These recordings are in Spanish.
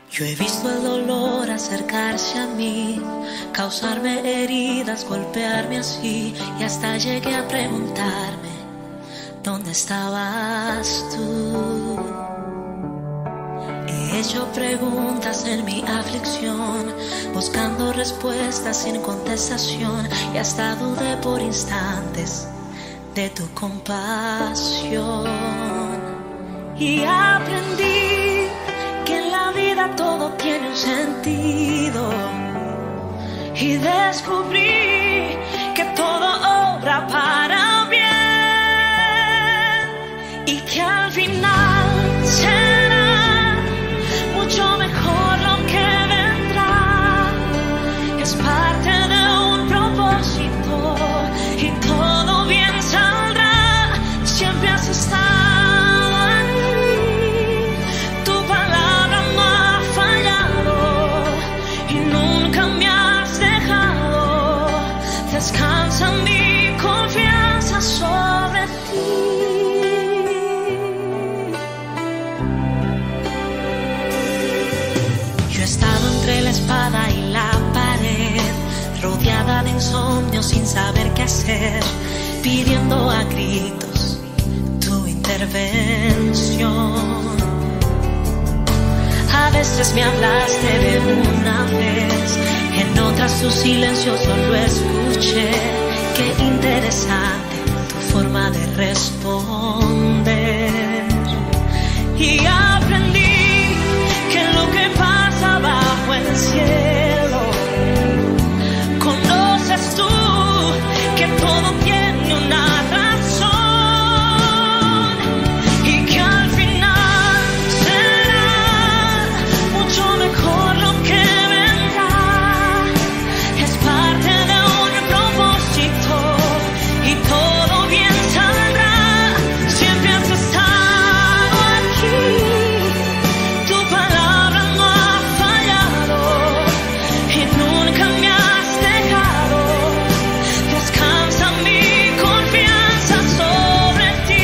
Yo he visto el dolor acercarse a mí, causarme heridas, golpearme así, y hasta llegué a preguntarme, ¿dónde estabas tú? He hecho preguntas en mi aflicción, buscando respuestas sin contestación, y hasta dudé por instantes de tu compasión. Y aprendí que en la vida todo tiene un sentido, y descubrí que todo obra para bien, y que al final será mucho mejor lo que vendrá. Es parte de un propósito y todo bien saldrá. Siempre has estado descansa mi confianza sobre ti. Yo he estado entre la espada y la pared, rodeada de insomnio sin saber qué hacer, pidiendo a gritos tu intervención. A veces me hablaste de una vez, en otras tu silencio solo escuché. Qué interesante tu forma de responder. Y aprendí que lo que pasa bajo el cielo, conoces tú, que todo tiene una razón, y que al final será mucho mejor lo que vendrá. Es parte de un propósito y todo bien saldrá. Siempre has estado aquí, tu palabra no ha fallado y nunca me has dejado. Descansa mi confianza sobre ti.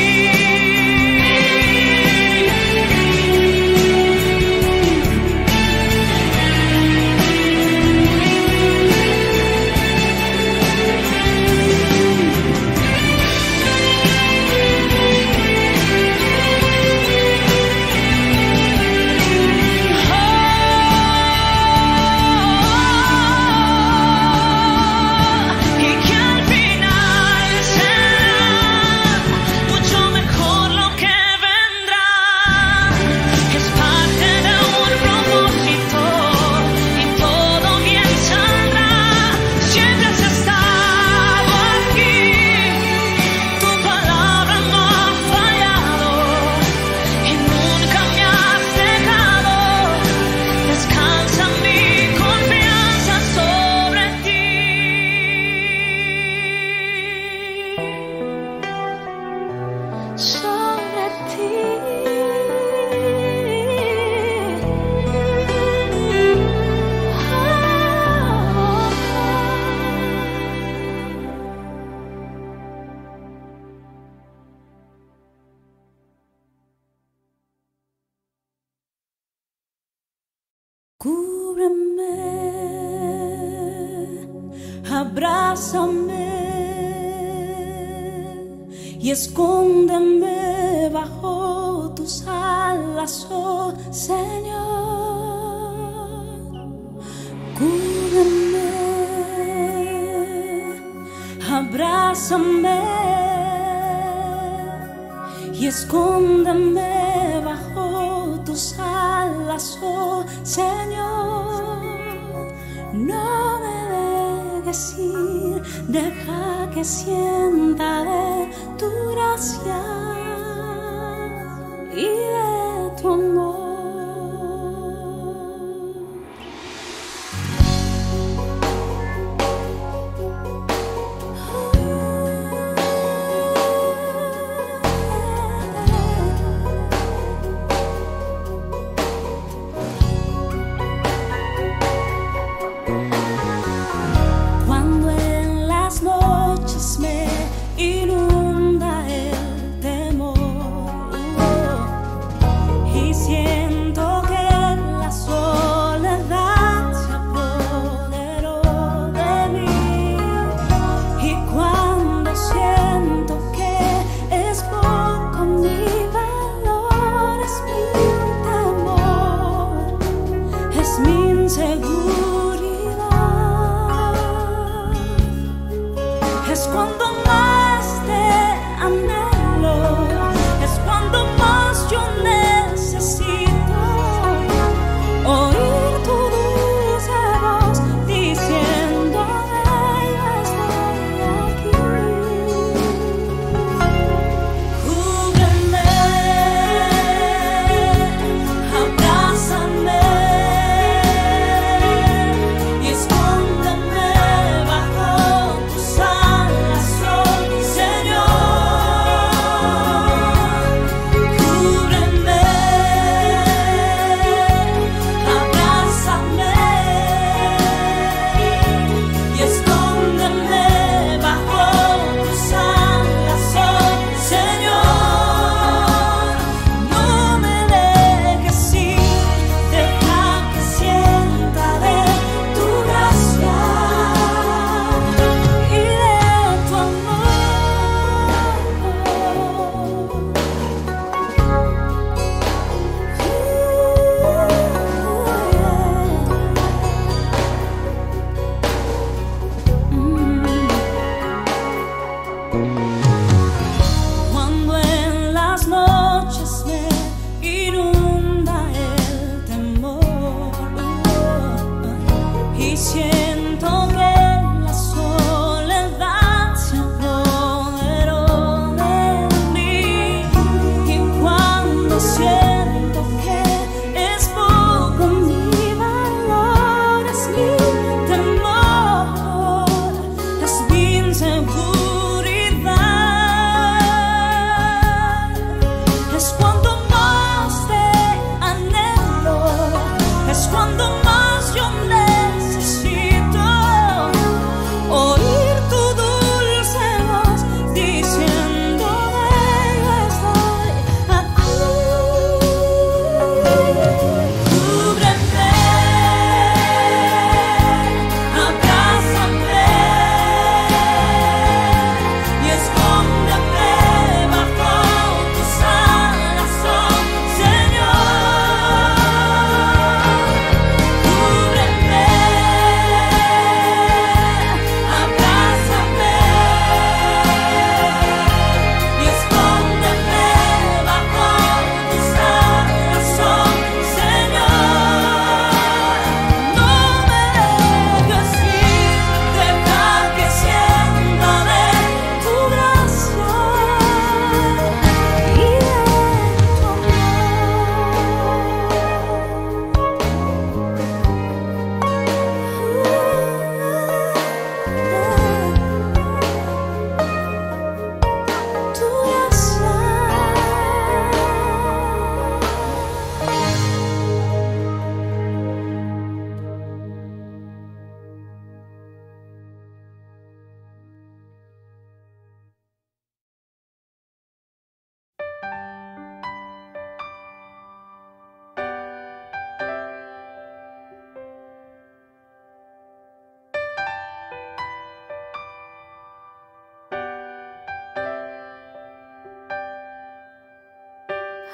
Y que al final será mucho mejor lo que vendrá. Es parte de un propósito y todo bien saldrá. Siempre has estado aquí, tu palabra no ha fallado y nunca me has dejado. Descansa mi confianza sobre ti. Sobre ti. Cúbreme, abrázame y escóndeme bajo tus alas, oh Señor. Cúbreme, abrázame y escóndeme bajo tus alas, oh Señor. No me dejes ir, deja que sienta de tu gracia y de tu amor. Cuando en las noches me inunda el temor, y siento que las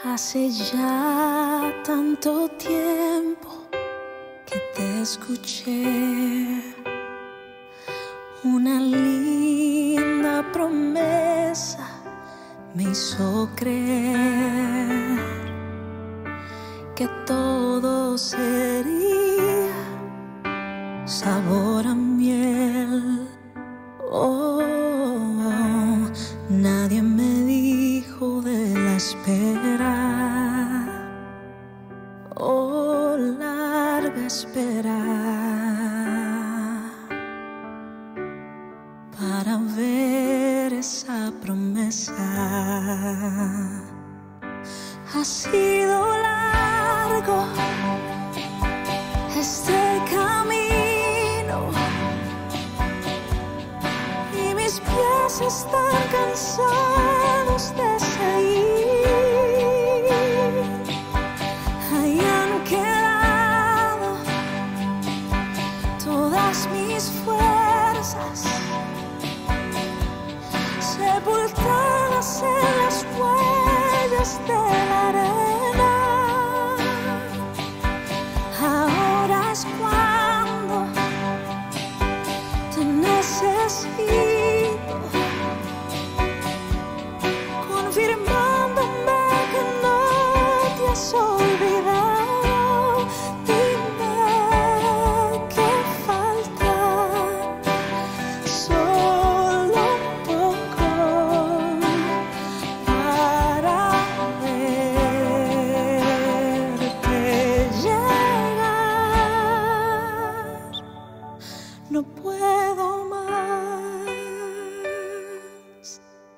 Hace ya tanto tiempo que te escuché, una linda promesa me hizo creer que todo sería sabor a miel. Oh, nadie me dijo de la espera, oh, larga espera, para ver esa promesa. Ha sido largo este camino y mis pies están cansados de seguir. Ahí han quedado todas mis fuerzas, sepultadas en las huellas de la arena. Ahora es cuando te necesito, confirmándome que no te has olvidado. Dime que falta solo un poco para verte llegar. No puedo más.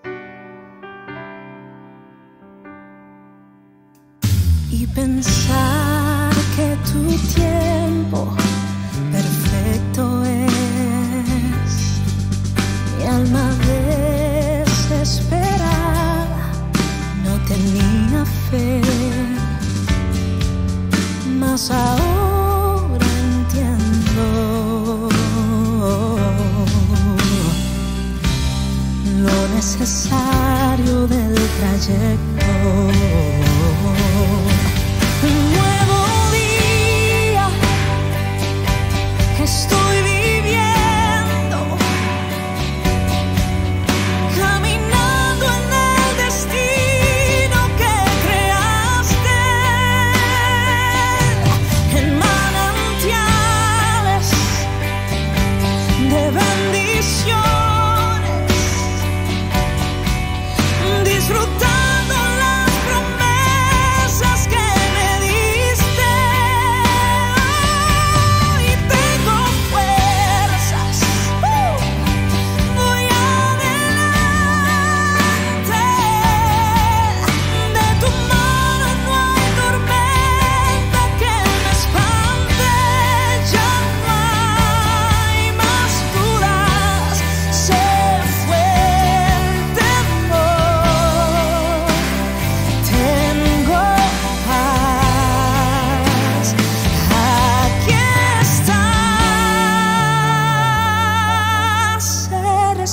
Y pensar que tu tiempo perfecto es. Mi alma desesperada no tenía fe, mas ahora entiendo lo necesario del trayecto. Un nuevo día estoy viviendo, caminando en el destino que creaste, en manantiales de bendiciones, disfrutando las promesas que me diste. Y tengo fuerzas, voy adelante. De tu mano no hay tormenta que me espante. Ya no hay más dudas, se fue el temor. Tengo paz, aquí estás, eres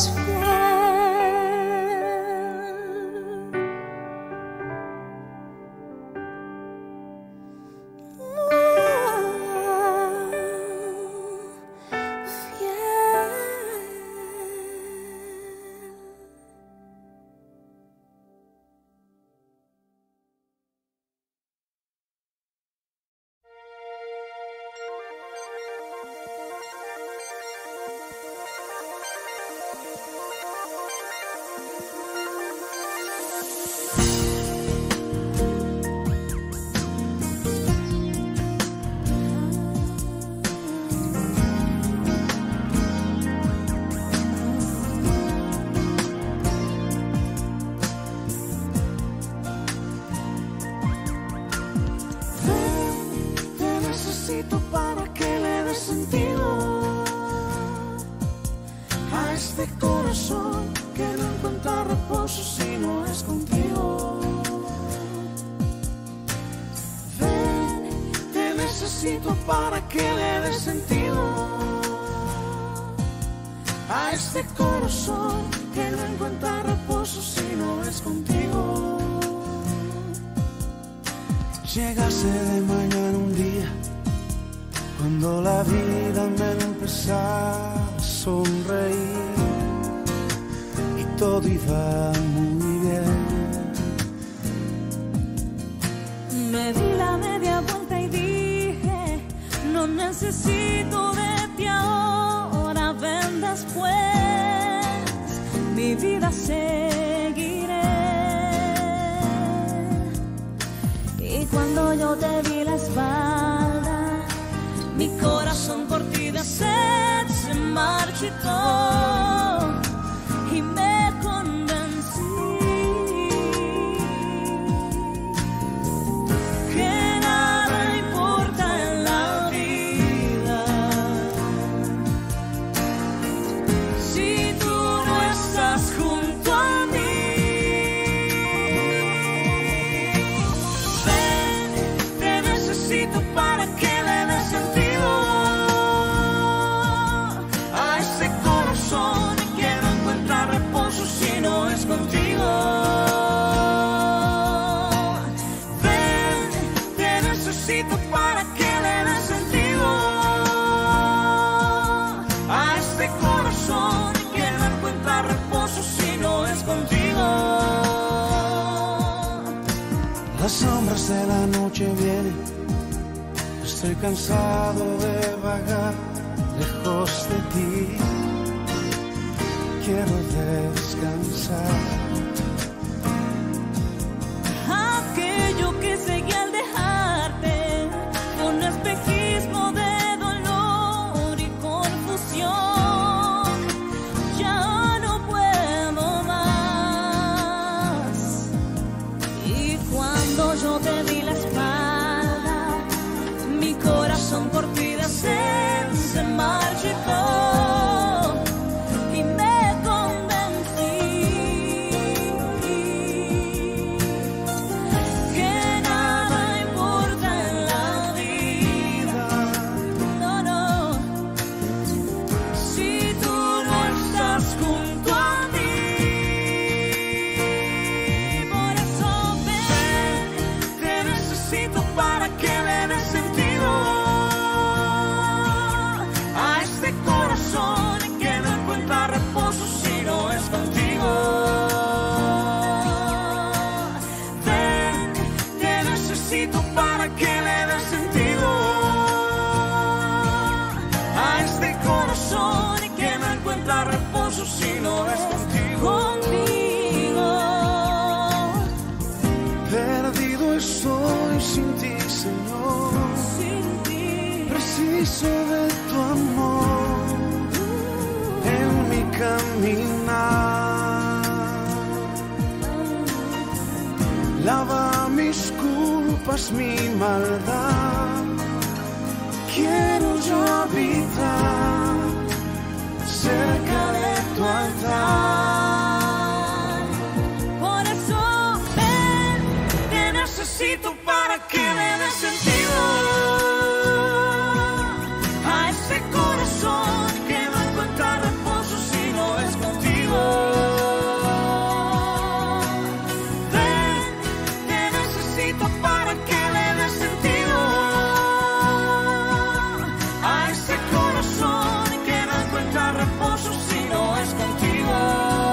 te necesito para que le des sentido a este corazón que no encuentra reposo si no es contigo. Ven, te necesito para que le des sentido a este corazón que no encuentra reposo si no es contigo. Llegase de mañana un día cuando la vida me empezaba a sonreír y todo iba muy bien. Me di la media vuelta y dije, no necesito de ti ahora, ven después, mi vida seguiré. Y cuando yo te di la espalda, mi corazón por ti de sed se marchitó y me convencí que nada importa en la vida si tú no estás junto a mí. Para que le dé sentido a este corazón que no encuentra reposo si no es contigo. Ven, te necesito para que le dé sentido a este corazón que no encuentra reposo si no es contigo. Las sombras de la noche vienen. Estoy cansado de vagar lejos de ti. Quiero descansar. Aquello que seguí al dejarte fue un espejismo de dolor y confusión. Ya no puedo más. Y cuando yo te di la espalda, mi corazón por ti de sed se marchitó y me convencí que nada importa en la vida, no, no, si tú no estás junto a mí. Por eso ven, te necesito para que le des sentido a este corazón que no encuentra reposo si no es contigo. Ven, te necesito para que le des sentido a este corazón que no encuentra reposo si no es contigo. Perdido estoy sin ti, Señor. Preciso de tu amor en mi caminar. Lava mis culpas, mi maldad. Quiero yo habitar cerca de tu altar. Por eso ven, te necesito para que le des sentido a ese corazón que no encuentra reposo si no es contigo. Ven, te necesito para que le des sentido a ese corazón que no encuentra reposo si no es contigo.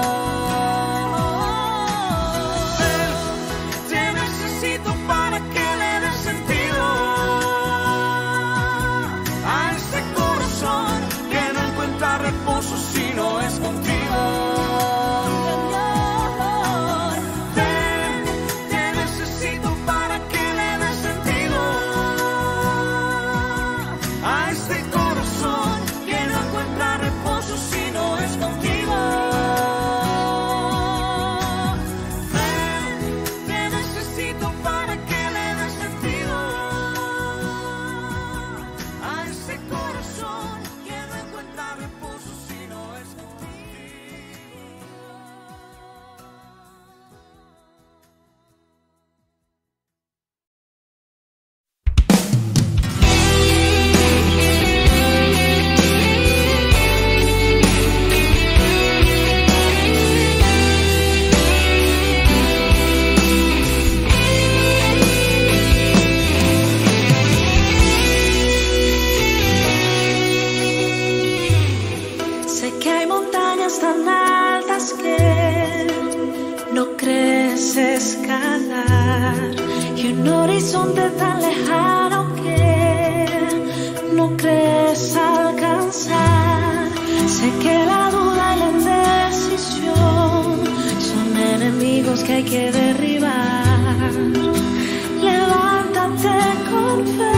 horizonte tan lejano que no crees alcanzar. Sé que la duda y la indecisión son enemigos que hay que derribar. Levántate con fe.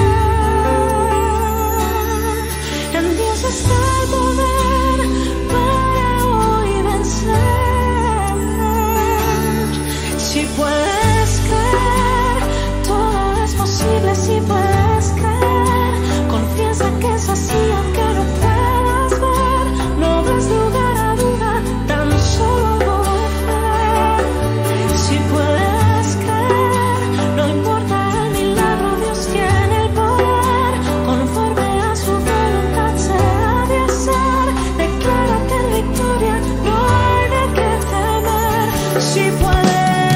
En Dios está el poder para hoy vencer. Si puedes creer, todo es posible. Si puedes creer, confiesa que es así aunque no puedas ver. No des lugar a duda, tan solo fe. Si puedes creer, no importa el milagro, Dios tiene el poder. Conforme a su voluntad se ha de hacer. Declárate en victoria, no hay de qué temer. Si puedes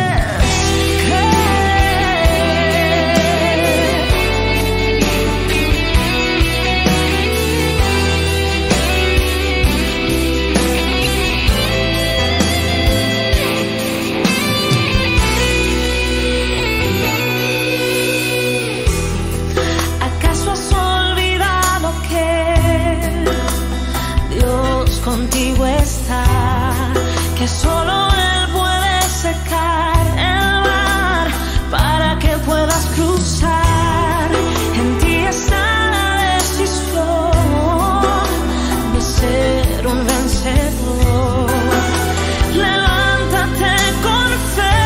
contigo está, que solo Él puede secar el mar para que puedas cruzar. En ti está la decisión de ser un vencedor. Levántate con fe.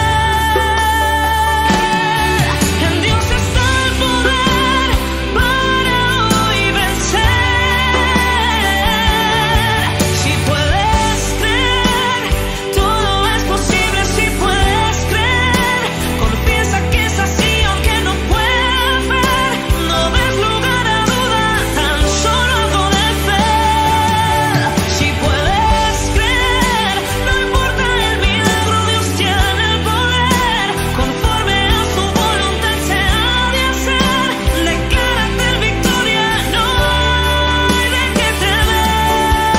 En Dios está el poder para hoy vencer. Si puedes creer, todo es posible. Si puedes creer, confiesa que es así aunque no puedas ver. No des lugar a duda, tan solo algo de fe. Si puedes creer, no importa el milagro, Dios tiene el poder. Conforme a su voluntad se ha de hacer. Declárate en victoria, no hay de qué temer.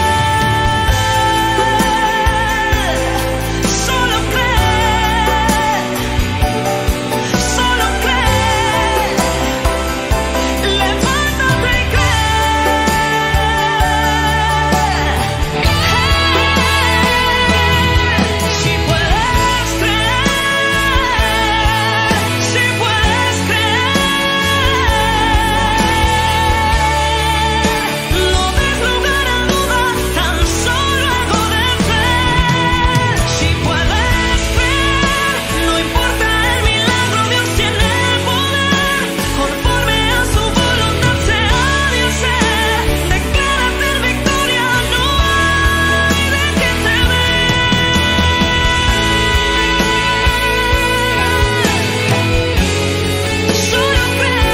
Solo cree, solo cree. Levántate y cree. Si puedes creer, si puedes creer, no des lugar a duda, tan solo algo de fe. Si puedes creer, no importa el milagro, Dios tiene el poder. Conforme a su voluntad se ha de hacer. Declárate en victoria, no hay de qué temer. Solo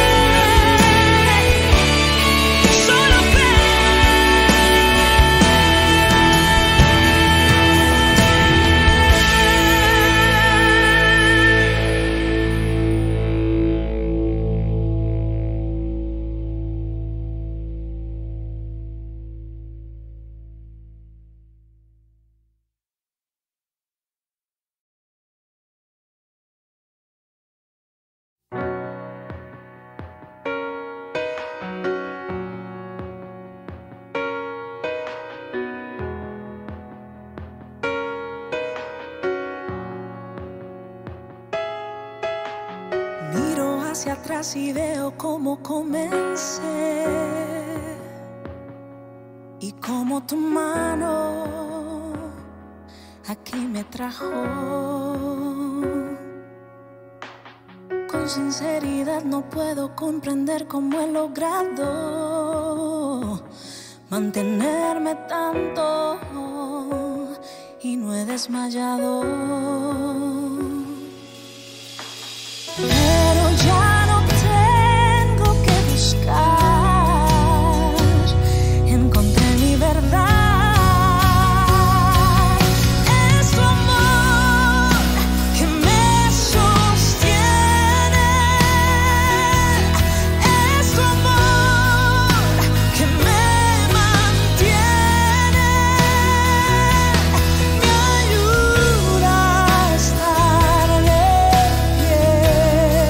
cree, solo miro hacia atrás y veo cómo comencé y cómo tu mano aquí me trajo. Con sinceridad no puedo comprender cómo he logrado mantenerme tanto y no he desmayado. Pero ya no tengo que buscar, encontré mi verdad. Es tu amor que me sostiene, es tu amor que me mantiene, me ayuda a estar de pie.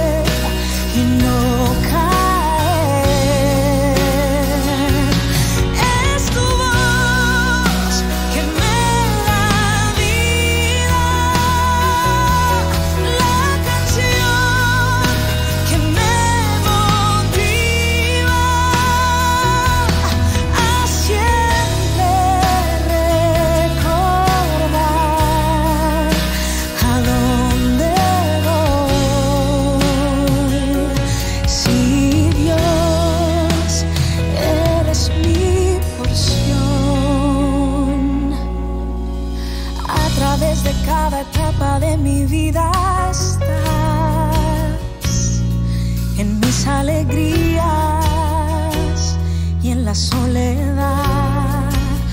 las alegrías y en la soledad.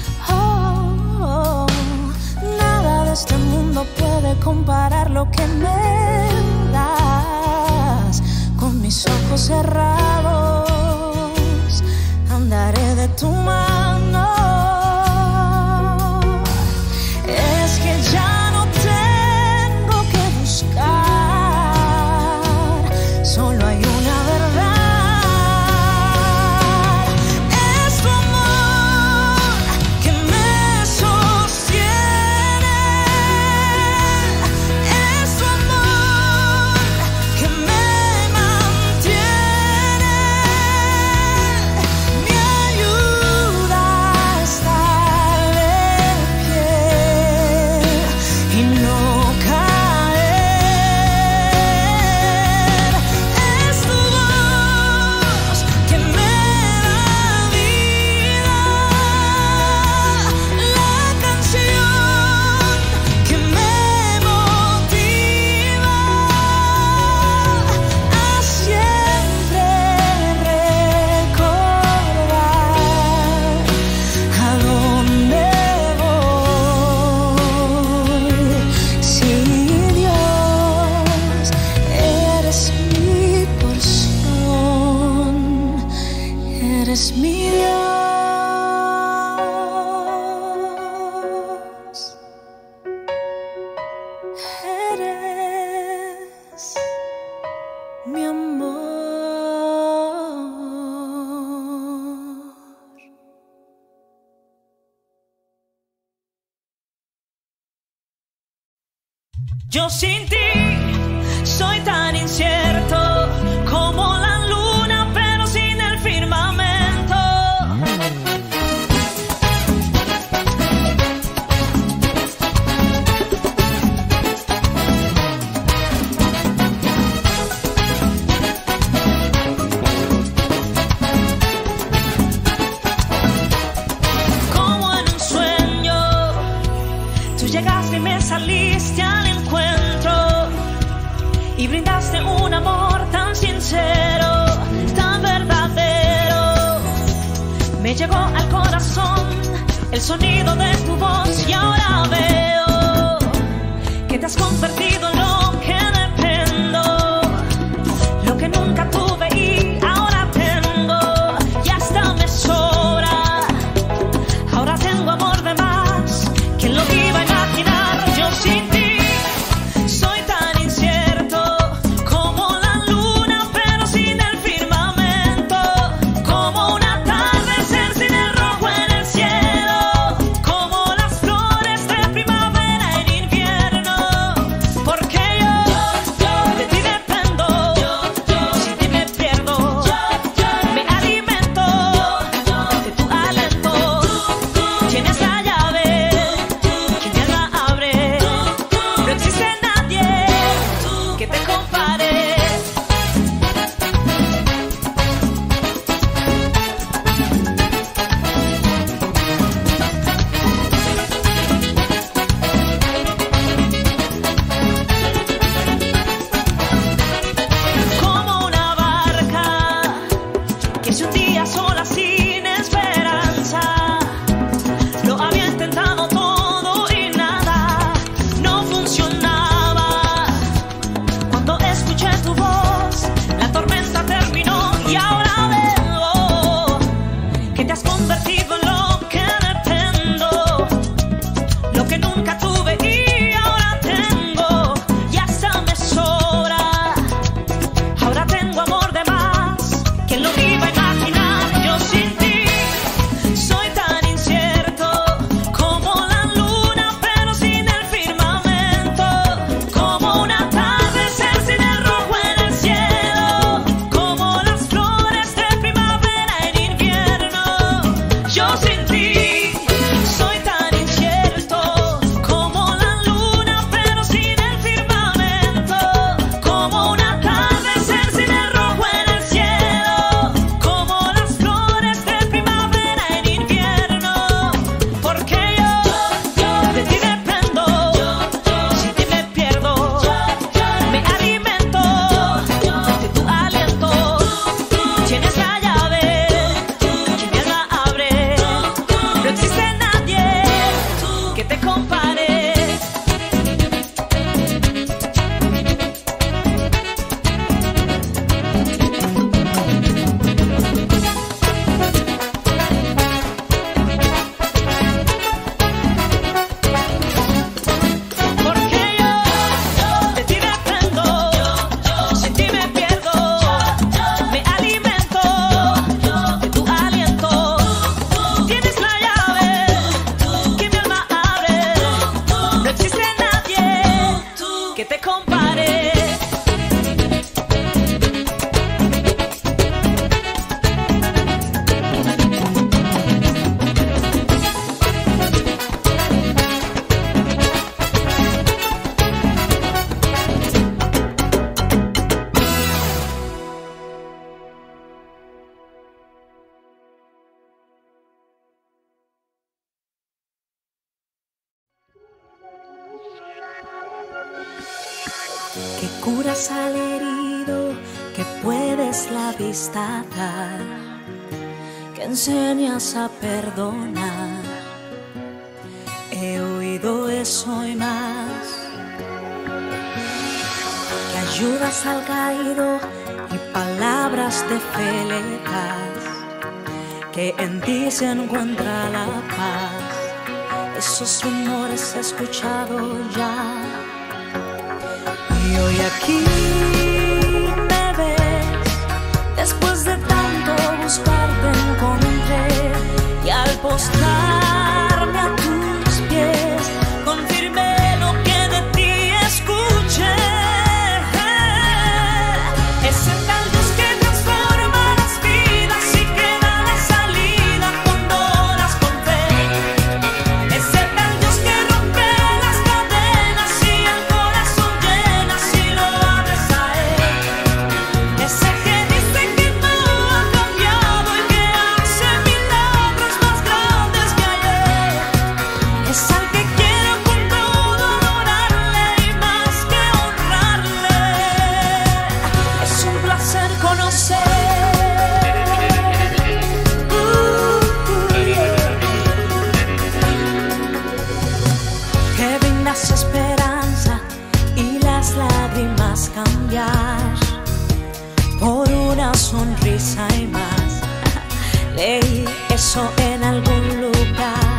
Nada de este mundo puede comparar lo que me das. Con mis ojos cerrados andaré de tu mano. Es que ya no tengo que buscar, solo hay una verdad. Es tu amor que me sostiene, es tu amor que me mantiene, me ayuda a estar de pie y no caer. Es tu voz que me da vida, la canción que me motiva a siempre recordar a dónde voy. Si Dios, eres mi porción, eres mi Dios, eres mi amor. Yo sin ti soy tan incierto como la luna, pero sin el firmamento. Como en un sueño, tú llegaste y me saliste al encuentro y brindaste un amor tan sincero, tan verdadero. Me llegó al corazón el sonido de tu voz y ahora veo que te has convertido en lo que dependo, lo que nunca tuve y ahora tengo, y hasta me sobra. Ahora tengo amor de más, ¿quién lo iba a imaginar? Yo sin ti soy tan incierto como la luna, pero sin el firmamento, como un atardecer sin el rojo en el cielo, como las flores de primavera en invierno. ¿Por qué curas al herido, que puedes la vista dar, que enseñas a perdonar. He oído eso y más, que ayudas al caído y palabras de fe le das, que en ti se encuentra la paz. Esos rumores he escuchado ya, y hoy aquí me ves. Después de tanto buscar te encontré, y al postrarme a tus pies confirmé lo que de ti escuché. Ese tal Dios que transforma las vidas y que da la salida cuando oras con fe. Ese tal Dios que rompe las cadenas y el corazón llena si lo abres a Él. Ese que dice que no ha cambiado y que hace milagros más grandes que ayer. Es al que quiero con todo adorarle y más que honrarle. Es un placer conocer. Que brindas esperanza y las lágrimas cambiar por una sonrisa y más. Leí eso en algún lugar.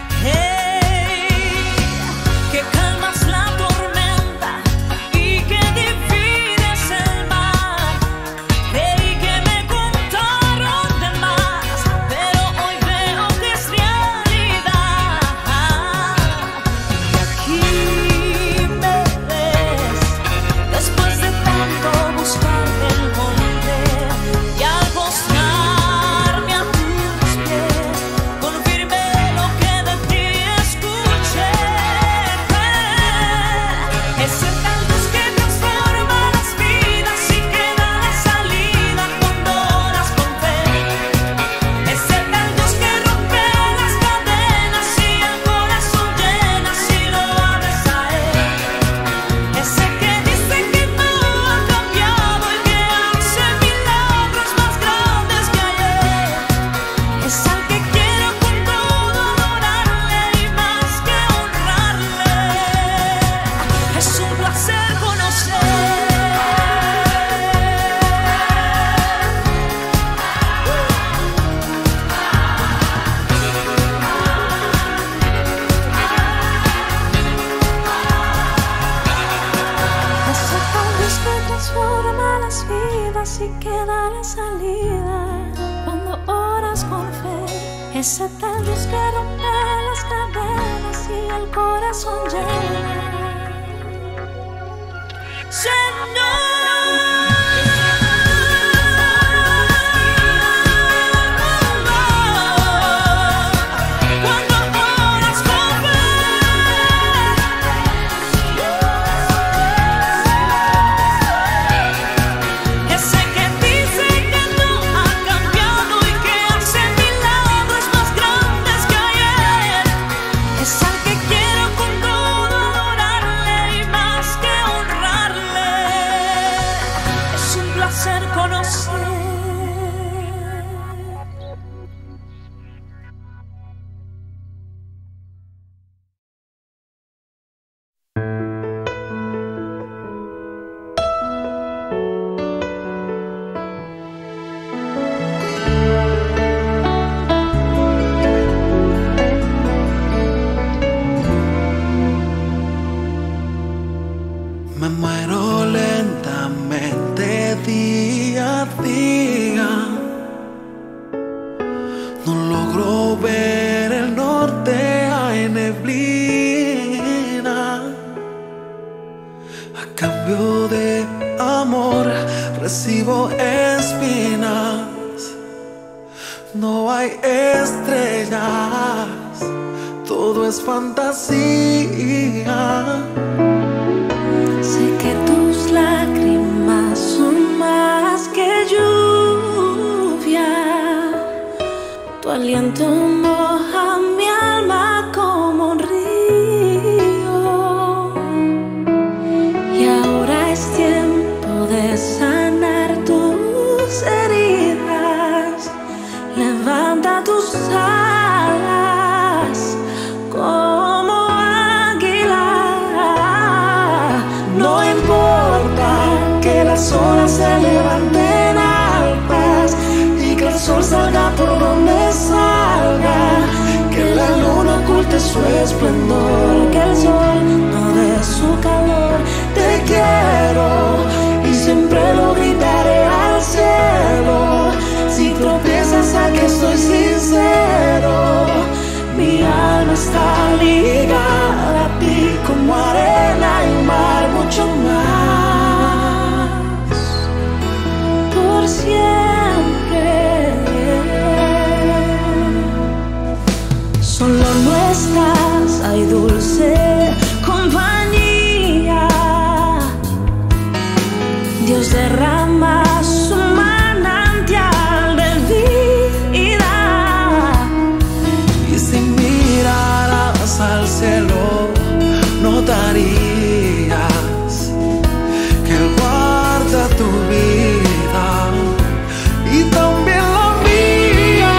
Hey, que calmas la tormenta y que divides el mar. Creí que me contaron de más, pero hoy veo que es realidad. Y aquí me ves. Después de tanto buscar te encontré, y al postrarme a tus pies confirmé lo que de ti escuché. Ese tal Dios que transforma las vidas y que da la salida cuando oras con fe. Ese tal Dios que rompe las cadenas y el corazón llena si lo abres a Él. Ese que dice que no ha cambiado y que hace milagros más grandes que ayer. Es al que quiero con todo adorarle y más que honrarle. Es un placer conocer. Ese tal Dios que transforma las vidas y que da la salida cuando oras con fe. Ese tal Dios que rompe las cadenas y el corazón llena. Cuando oras con fe. Ese que dice que no ha cambiado y que hace milagros más grandes que ayer. Es al que quiero con todo adorarle y más que honrarle. Es un placer conocer. Me muero lentamente día a día. No logro ver el norte, hay neblina. A cambio de amor recibo espinas. No hay estrellas, todo es fantasía. Sé que tus lágrimas son más que lluvia. Tu aliento moja mi alma como un río. Y ahora es tiempo su esplendor, que el sol no dé su calor. Te quiero y siempre lo gritaré al cielo. Si tropiezas, aquí estoy sincero. Mi alma está ligada a ti como arena y mar, mucho más, por siempre. Solo nuestras hay dulce compañía. Dios derrama su manantial de vida. Y si miraras al cielo, notarías que Él guarda tu vida y también la mía.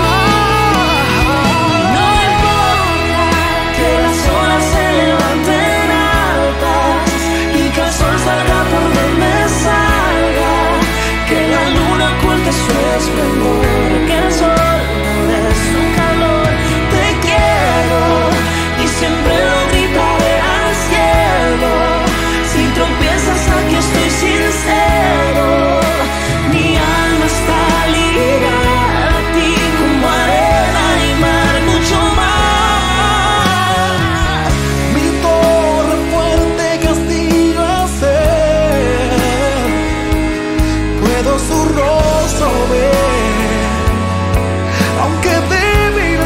No importa que las olas se levanten altas y que el sol salga por donde salga, que la luna oculte su esplendor, que el sol no dé su calor. Te quiero y siempre lo gritaré al cielo. Si tropiezas, aquí estoy sincero. Mi alma está ligada a ti como arena y mar, mucho más. Mi torre fuerte, castillo a ser, puedo su rostro ver, aunque débil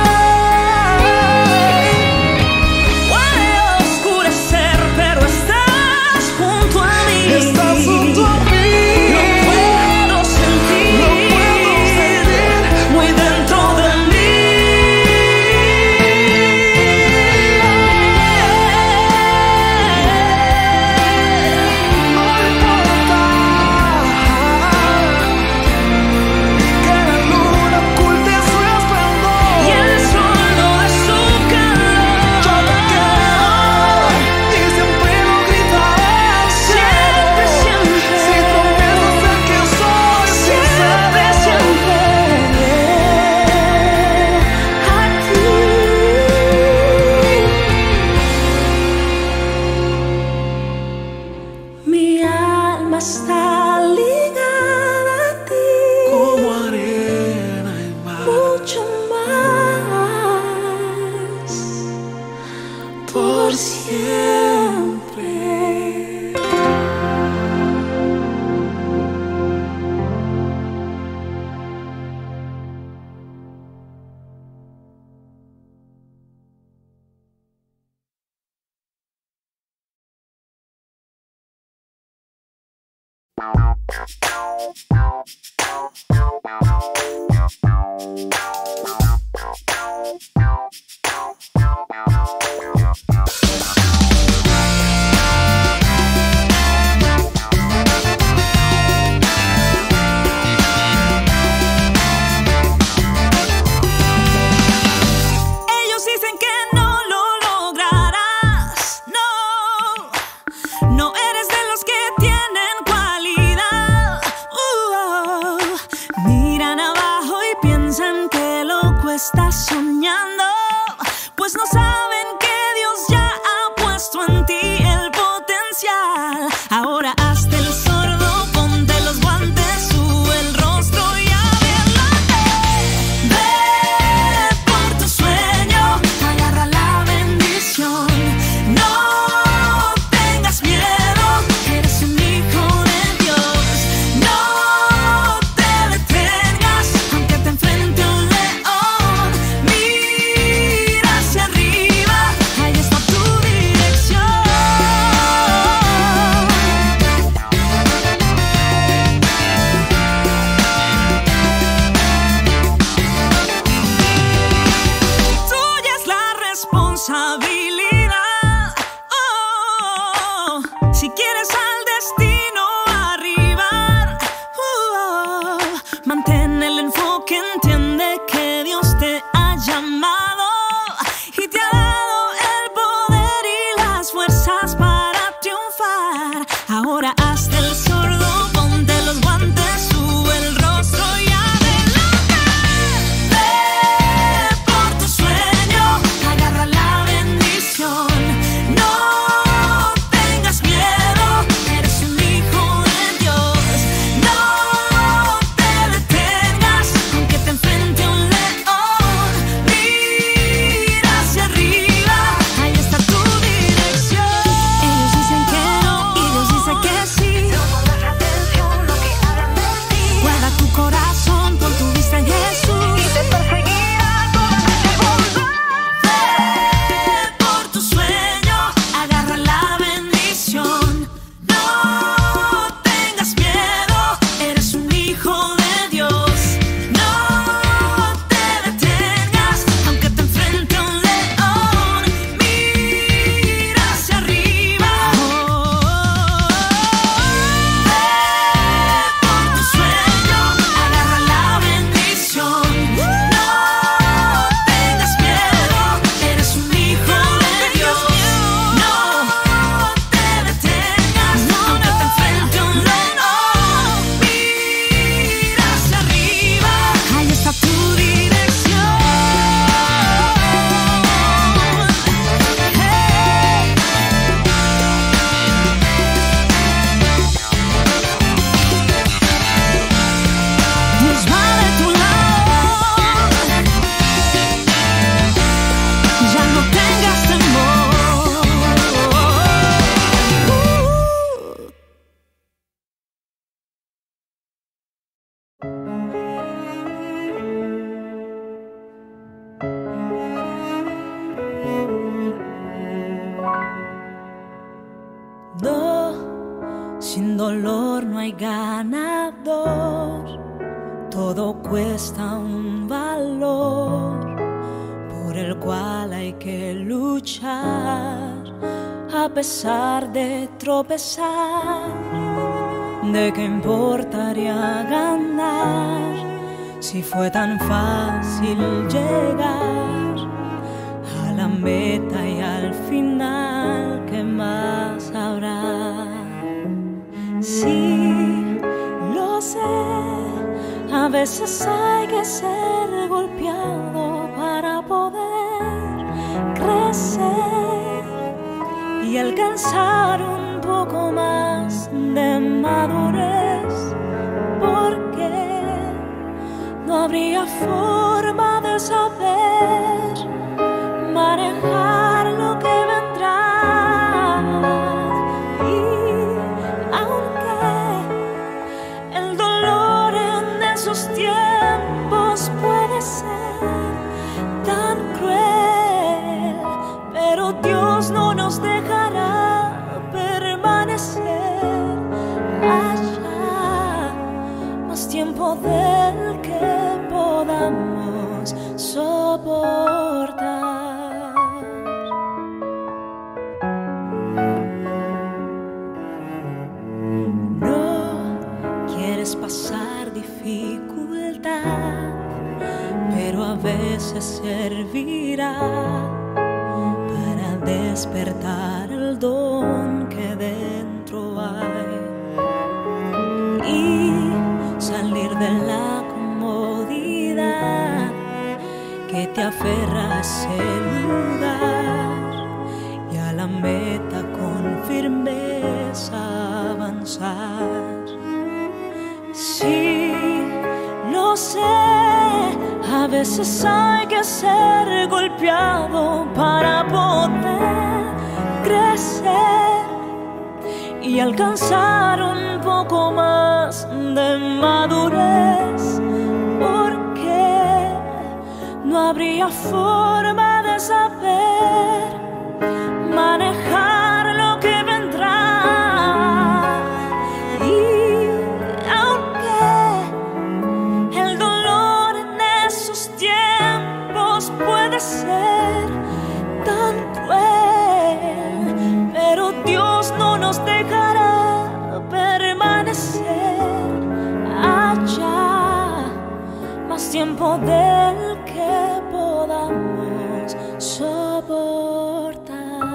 ser. Puede oscurecer, pero estás junto a mí. Estás junto a mí. Lo puedo sentir, muy dentro de mí. No importa que la luna oculte su esplendor. Y el sol no dé su calor. Yo te quiero y siempre lo gritaré al cielo. Siempre, siempre. Si tropiezas, aquí soy Siempre, siempre a ti. Mi alma está ligada a ti, como arena y mar, mucho más, por siempre. Ellos dicen que no lo lograrás, no, no eres de los que tienen cualidad. Miran abajo y piensan que loco estás soñando, pues no saben que Dios ya ha puesto en ti el potencial. Ahora hazte el sordo, ponte los guantes, sube el rostro y adelante. Ve por tu sueño, agarra la bendición. No tengas miedo, eres un hijo de Dios. No te detengas, aunque te enfrente un león. Mira hacia arriba, ahí está tu dirección. Tuya es la responsabilidad. Si quieres al destino arribar, mantén el enfoque, entiende que Dios te ha llamado y te ha dado el poder y las fuerzas para triunfar. Ahora hazte el sordo, ponte los guantes, sube el rostro y adelante. Ve por tu sueño, agarra hay ganador, todo cuesta un valor por el cual hay que luchar. A pesar de tropezar, ¿de qué importaría ganar si fue tan fácil llegar a la meta y al final? ¿Qué más habrá? Sí, lo sé, a veces hay que ser golpeado para poder crecer y alcanzar un poco más de madurez, porque no habría forma de saber manejar lo que vendrá. Y aunque el dolor en esos tiempos puede ser tan cruel, pero Dios no nos dejará permanecer allá más tiempo del que podamos soportar. No quieres pasar dificultad, pero a veces servirá para despertar el don que dentro hay y salir de la comodidad que te aferra a ese lugar y a la meta con firmeza avanzar. Sí, lo sé, a veces hay que ser golpeado para poder crecer y alcanzar un poco más de madurez, porque no habría forma de saber manejar lo que vendrá. Y aunque el dolor en esos tiempos puede ser tan cruel, pero Dios no nos dejará permanecer allá más tiempo del que podamos soportar.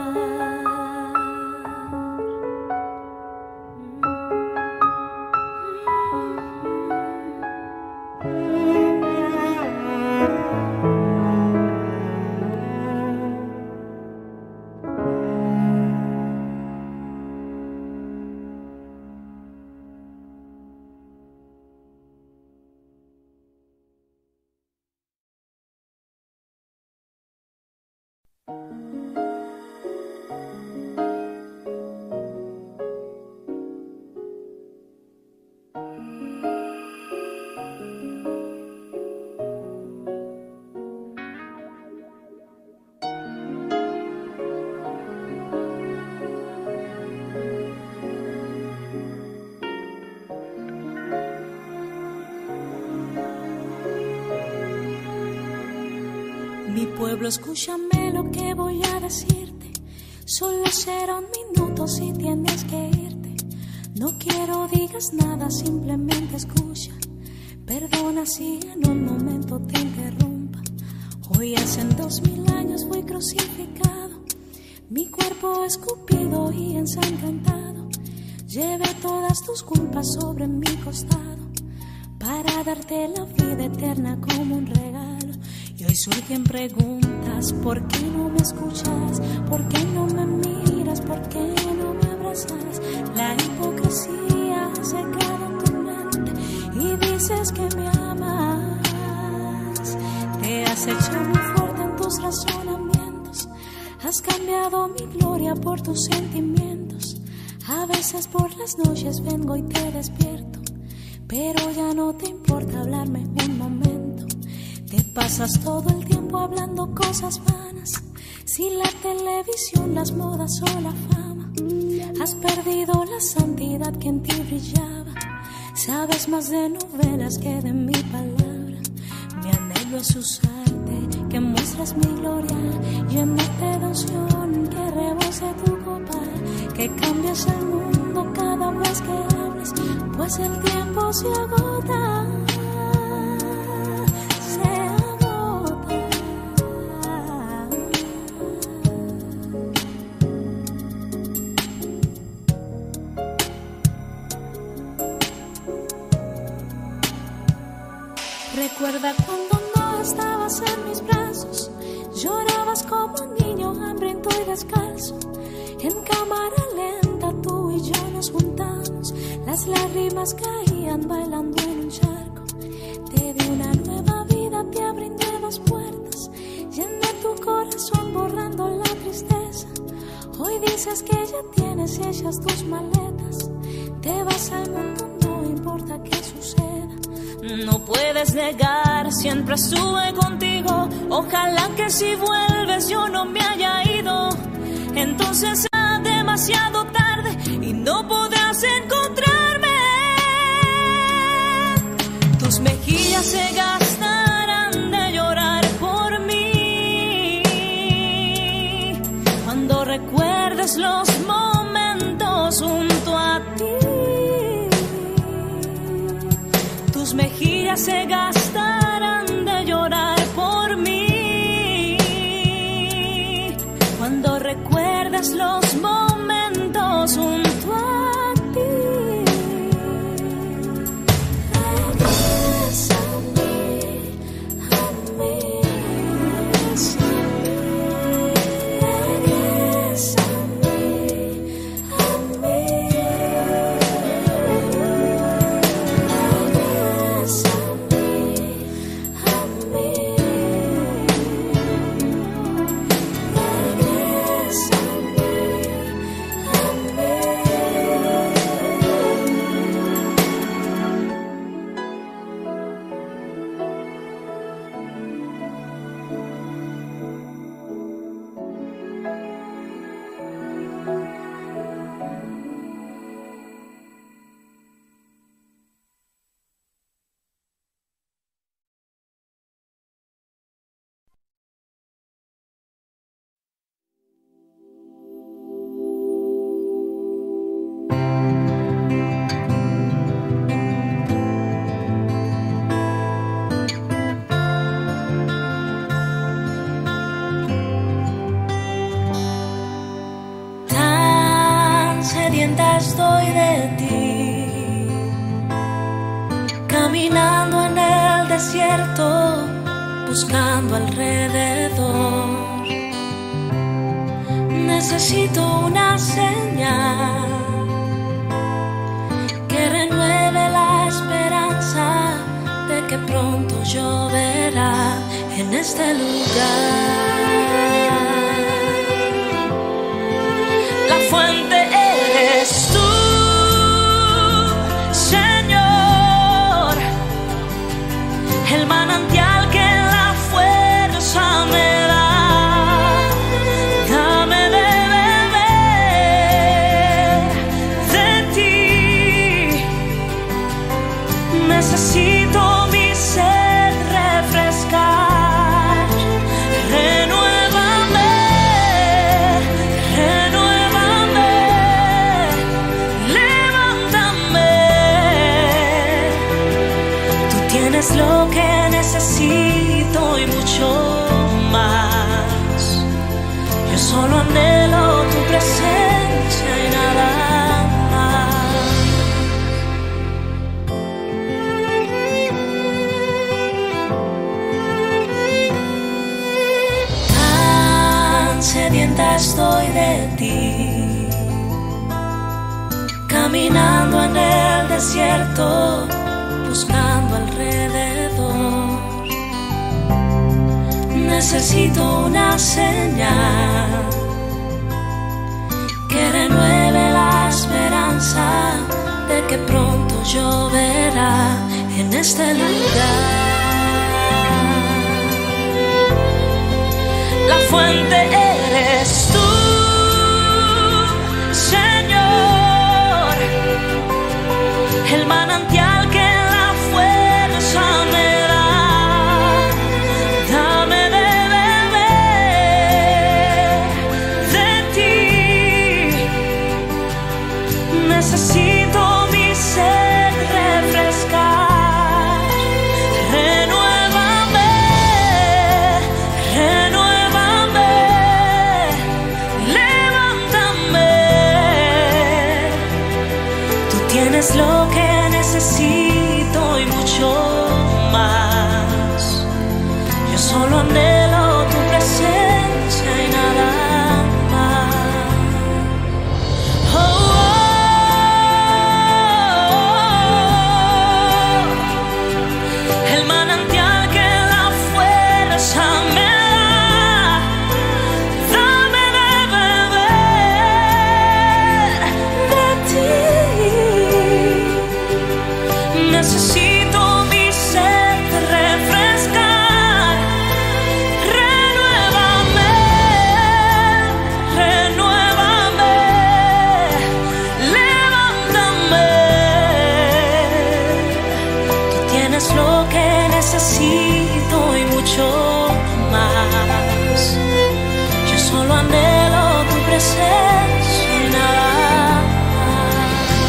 Mi pueblo, escúchame lo que voy a decirte. Solo será un minuto si tienes que irte. No quiero digas nada, simplemente escucha. Perdona si en un momento te interrumpa. Hoy hace 2000 años fui crucificado, mi cuerpo escupido y ensangrentado. Llevé todas tus culpas sobre mi costado para darte la vida eterna como un regalo. Y hoy surgen preguntas: ¿por qué no me escuchas? ¿Por qué no me miras? ¿Por qué no me abrazas? La hipocresía ha cegado tu mente y dices que me amas. Te has hecho muy fuerte en tus razonamientos, has cambiado mi gloria por tus sentimientos. A veces por las noches vengo y te despierto, pero ya no te importa hablarme un momento. Te pasas todo el tiempo hablando cosas vanas, sin la televisión, las modas o la fama. Has perdido la santidad que en ti brillaba. Sabes más de novelas que de mi palabra. Mi anhelo es usarte, que muestres mi gloria, llenarte de unción, que rebose tu copa, que cambies el mundo cada vez que hables, pues el tiempo se agota. Recuerda cuando no estabas en mis brazos, llorabas como un niño hambriento y descalzo. En cámara lenta tú y yo nos juntamos, las lágrimas caían bailando en un charco. Te di una nueva vida, te abrí nuevas puertas, llené tu corazón borrando la tristeza. Hoy dices que ya tienes hechas tus maletas, te vas al mundo, no importa qué suceda. No puedes negar, siempre estuve contigo. Ojalá que si vuelves yo no me haya ido. Entonces será demasiado tarde y no podrás encontrarme. Tus mejillas se gastarán de llorar por mí. Cuando recuerdes los momentos junto a ti, tus mejillas se gastarán de llorar por mí. Cuando recuerdes los momentos junto a ti, regresa a mí, regresa a mí, regresa a mí, a mí. Estoy de ti, caminando en el desierto, buscando alrededor. Necesito una señal que renueve la esperanza de que pronto lloverá en este lugar. La fuente eres tú, Señor, el manantial que la fuerza me da. Dame de beber de ti, necesito mi sed refrescar. Renuévame, renuévame, levántame. Tú tienes lo que necesito y mucho más. Yo solo anhelo tu presencia y nada más. Tan sedienta estoy de ti, caminando en el desierto, buscando alrededor. Necesito una señal que renueve la esperanza de que pronto lloverá en este lugar. La fuente eres tú, Señor, el manantial solo anhelo tu presencia y nada más. Oh, oh, oh. El manantial que la fuerza me da, dame de beber de ti. Necesito mi sed refrescar. Renuévame, renuévame, levántame. Tú tienes lo que necesito y mucho más. Yo solo anhelo tu presencia y nada más.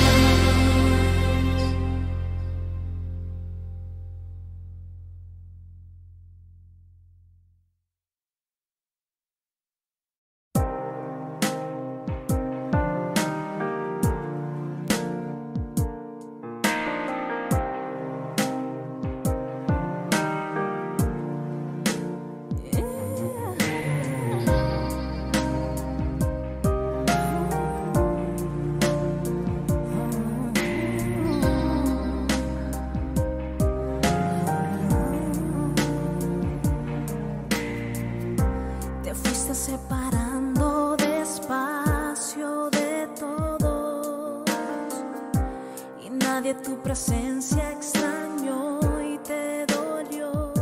Te fuiste separando despacio de todos y nadie tu presencia extrañó y te dolió.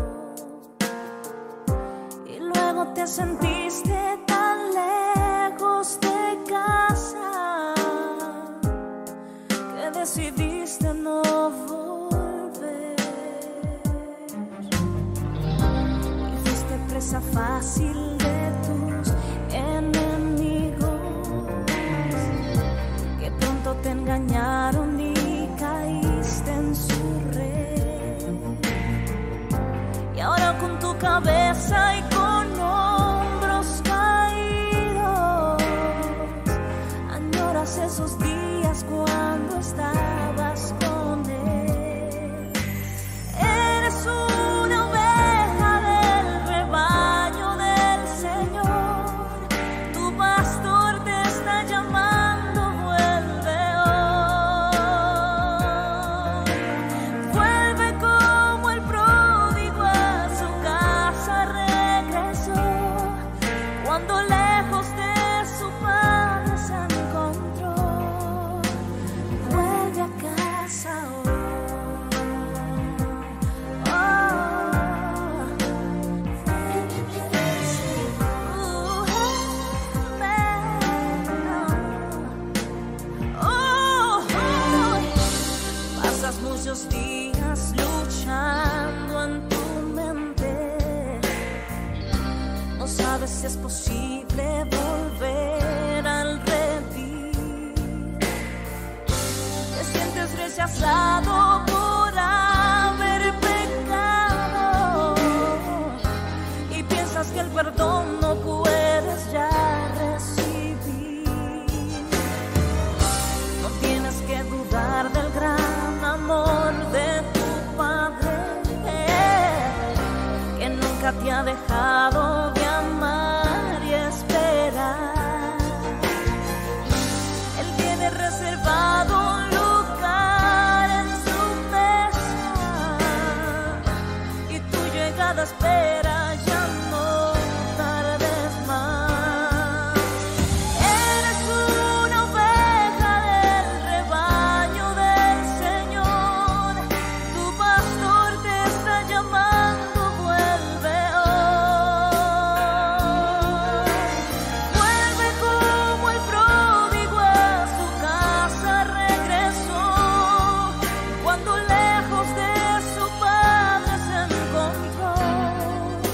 Y luego te sentiste tan lejos de casa que decidiste no volver. Y fuiste presa fácil de tus enemigos que pronto te engañaron y caíste en su red. Y ahora con tu cabeza y con hombros caídos añoras esos días cuando estabas con él. Eres una oveja del rebaño del Señor. Tu pastor te está llamando, vuelve hoy. Vuelve como el pródigo a su casa regresó, cuando lejos de su padre se encontró. Vuelve a casa hoy. Oh, pasas muchos días luchando en tu mente. No sabes si es posible volver al redil. Te sientes rechazado por haber pecado y piensas que el perdón no puedes ya recibir. No tienes que dudar del gran amor de tu Padre, que nunca te ha dejado de amar y esperar. Él tiene reservado un lugar en su mesa y tu llegada espera, ya no tardes más. Eres una oveja del rebaño del Señor. Tu pastor te está llamando, vuelve hoy. Vuelve como el pródigo a su casa regresó, cuando lejos de su padre se encontró.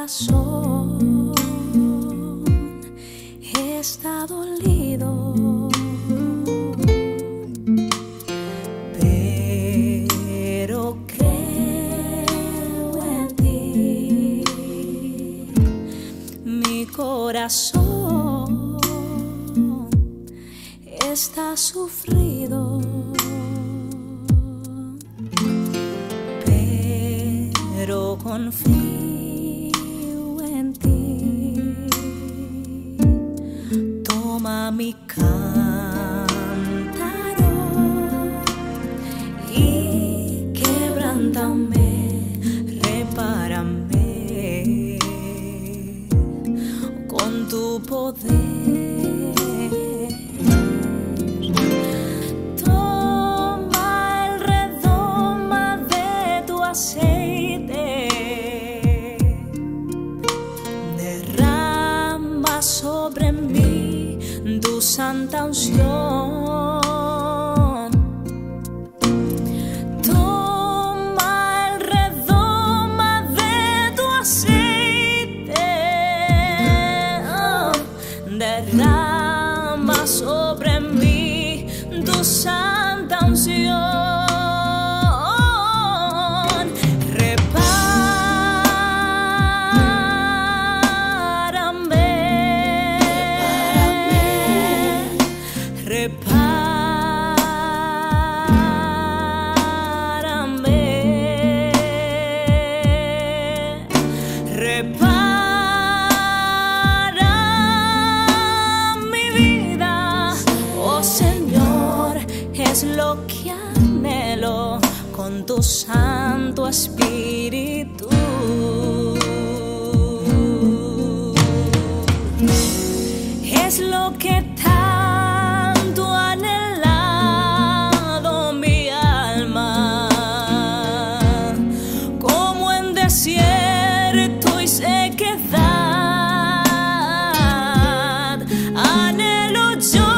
corazón está dolido, pero creo en ti. Mi corazón está sufrido, pero confío en ti. Toma mi cántaro y quebrántame, repárame con tu poder. Sobre mí tu santa unción. Toma el redoma de tu aceite, derrama sobre mí tu santa unción. Repara mi vida, oh Señor, es lo que anhelo con tu Santo Espíritu. Es lo que tanto anhelado mi alma, como en desierto y sequedad, anhelo yo.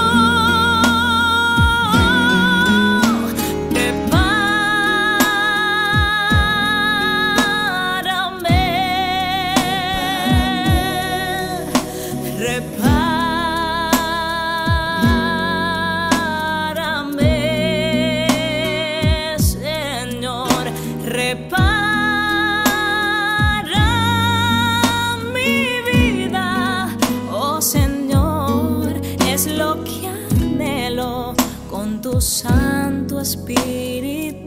Repara mi vida, oh Señor, es lo que anhelo con tu Santo Espíritu.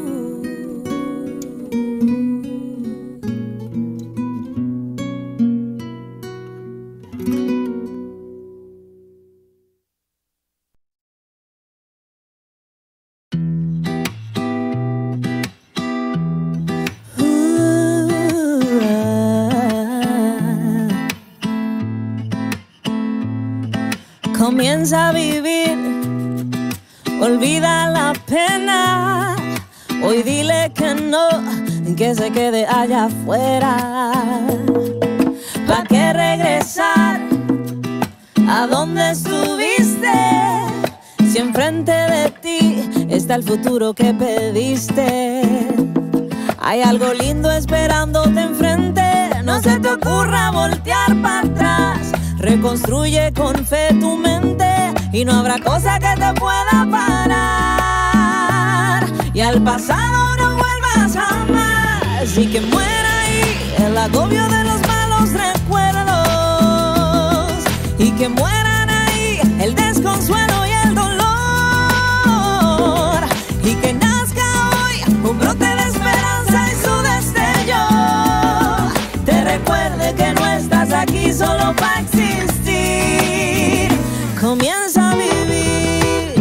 Comienza a vivir, olvida la pena. Hoy dile que no, que se quede allá afuera. ¿Pa' qué regresar a donde estuviste? Si enfrente de ti está el futuro que pediste. Hay algo lindo esperándote enfrente, no se te ocurra voltear para atrás. Reconstruye con fe tu mente y no habrá cosa que te pueda parar. Y al pasado no vuelvas jamás, y que muera ahí el agobio de los malos recuerdos, y que mueran ahí el desconsuelo y el dolor, y que nazca hoy un brote de esperanza y su destello te recuerde que no estás aquí solo para existir. Comienza a vivir.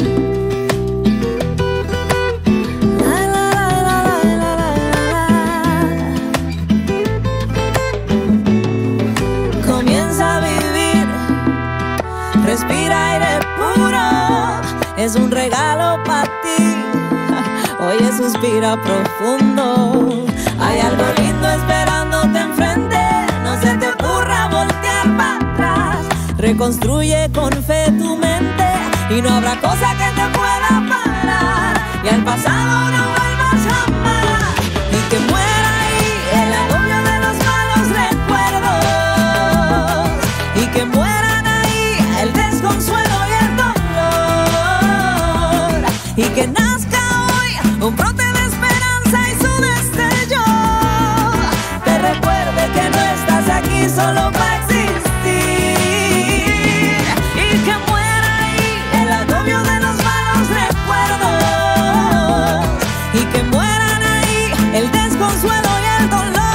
La, la, la, la, la, la. Comienza a vivir. Respira aire puro, es un regalo para ti. Oye, suspira profundo. Hay algo lindo esperándote enfrente, no se te ocurra voltear para atrás. Reconstruye con fe tu mente y no habrá cosa que te pueda parar. Y al pasado no vuelvas jamás, y que muera ahí el agobio de los malos recuerdos. solo para existir. Y que muera ahí el agobio de los malos recuerdos. Y que mueran ahí el desconsuelo y el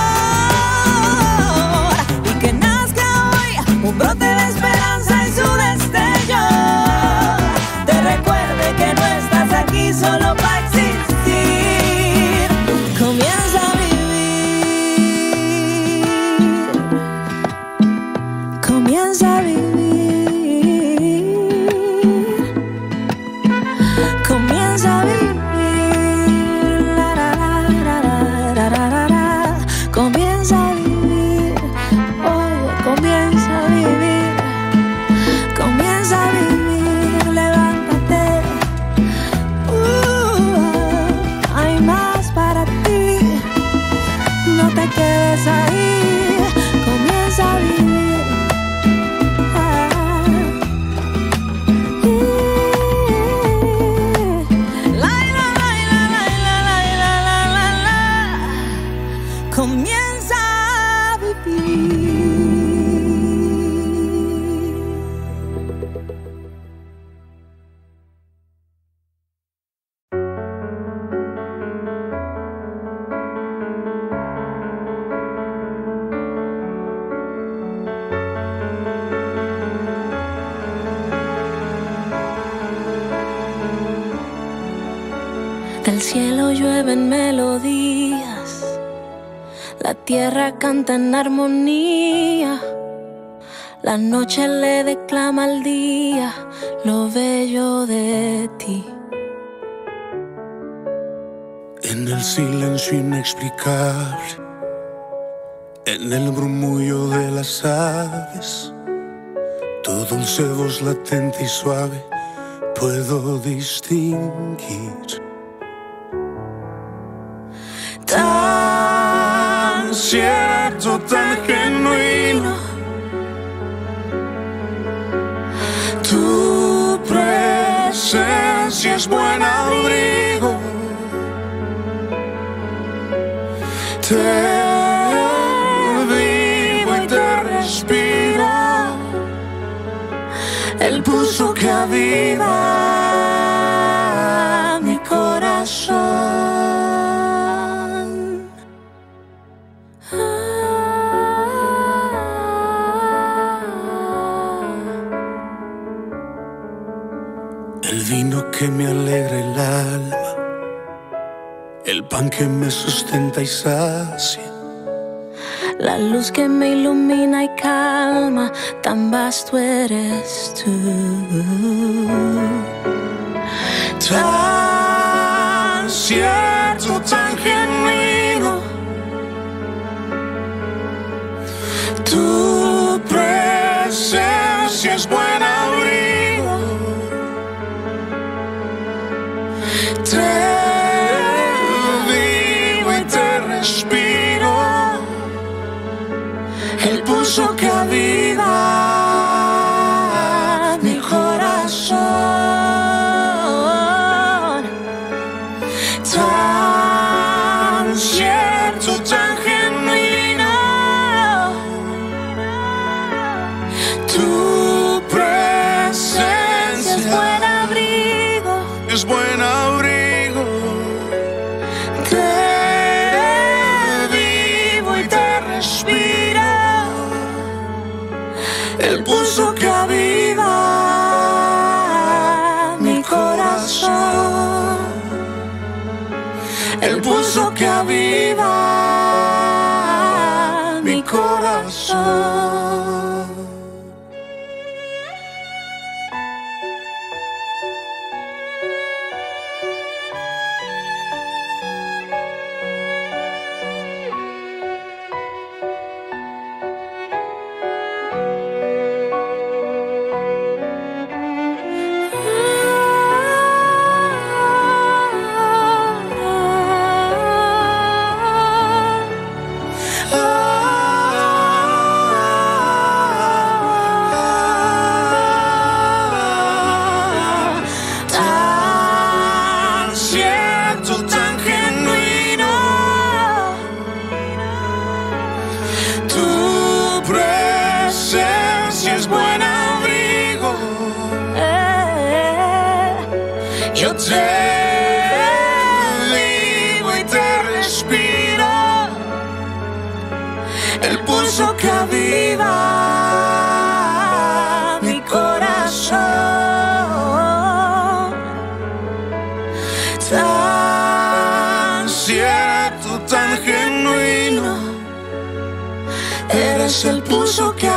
dolor. Y que nazca hoy un brote de esperanza en su destello. Te recuerde que no estás aquí solo para existir. Comienza a vivir. Comienza a vivir. Comienza a vivir. La, la, la, la, la, la, la, la. Comienza a vivir. Oye, comienza a vivir. Comienza a vivir. Levántate. Hay más para ti. No te quedes ahí. Comienza a vivir. La, la, la, la, la, la, la, la, la. Comienza a vivir. Del cielo llueven melodías, la tierra canta en armonía, la noche le declama al día lo bello de ti. En el silencio inexplicable, en el murmullo de las aves, tu dulce voz latente y suave puedo distinguir. Tan cierto, tan genuino, tu presencia es buen abrigo. Te vivo y te respiro, el pulso que aviva mi corazón. El vino que me alegra el alma, el pan que me sustenta y sacia, la luz que me ilumina y calma, tan vasto eres tú. Tan cierto, tan genuino, tu presencia es buen abrigo. Te vivo y te respiro, el pulso que aviva mi corazón. Tan cierto, tan genuino, tu presencia Es buen abrigo, es buen abrigo. Te vivo y te respiro, el pulso que aviva mi corazón, el pulso que aviva mi corazón. Yo te vivo y te respiro, el pulso que aviva mi corazón, tan cierto, tan genuino, eres el pulso que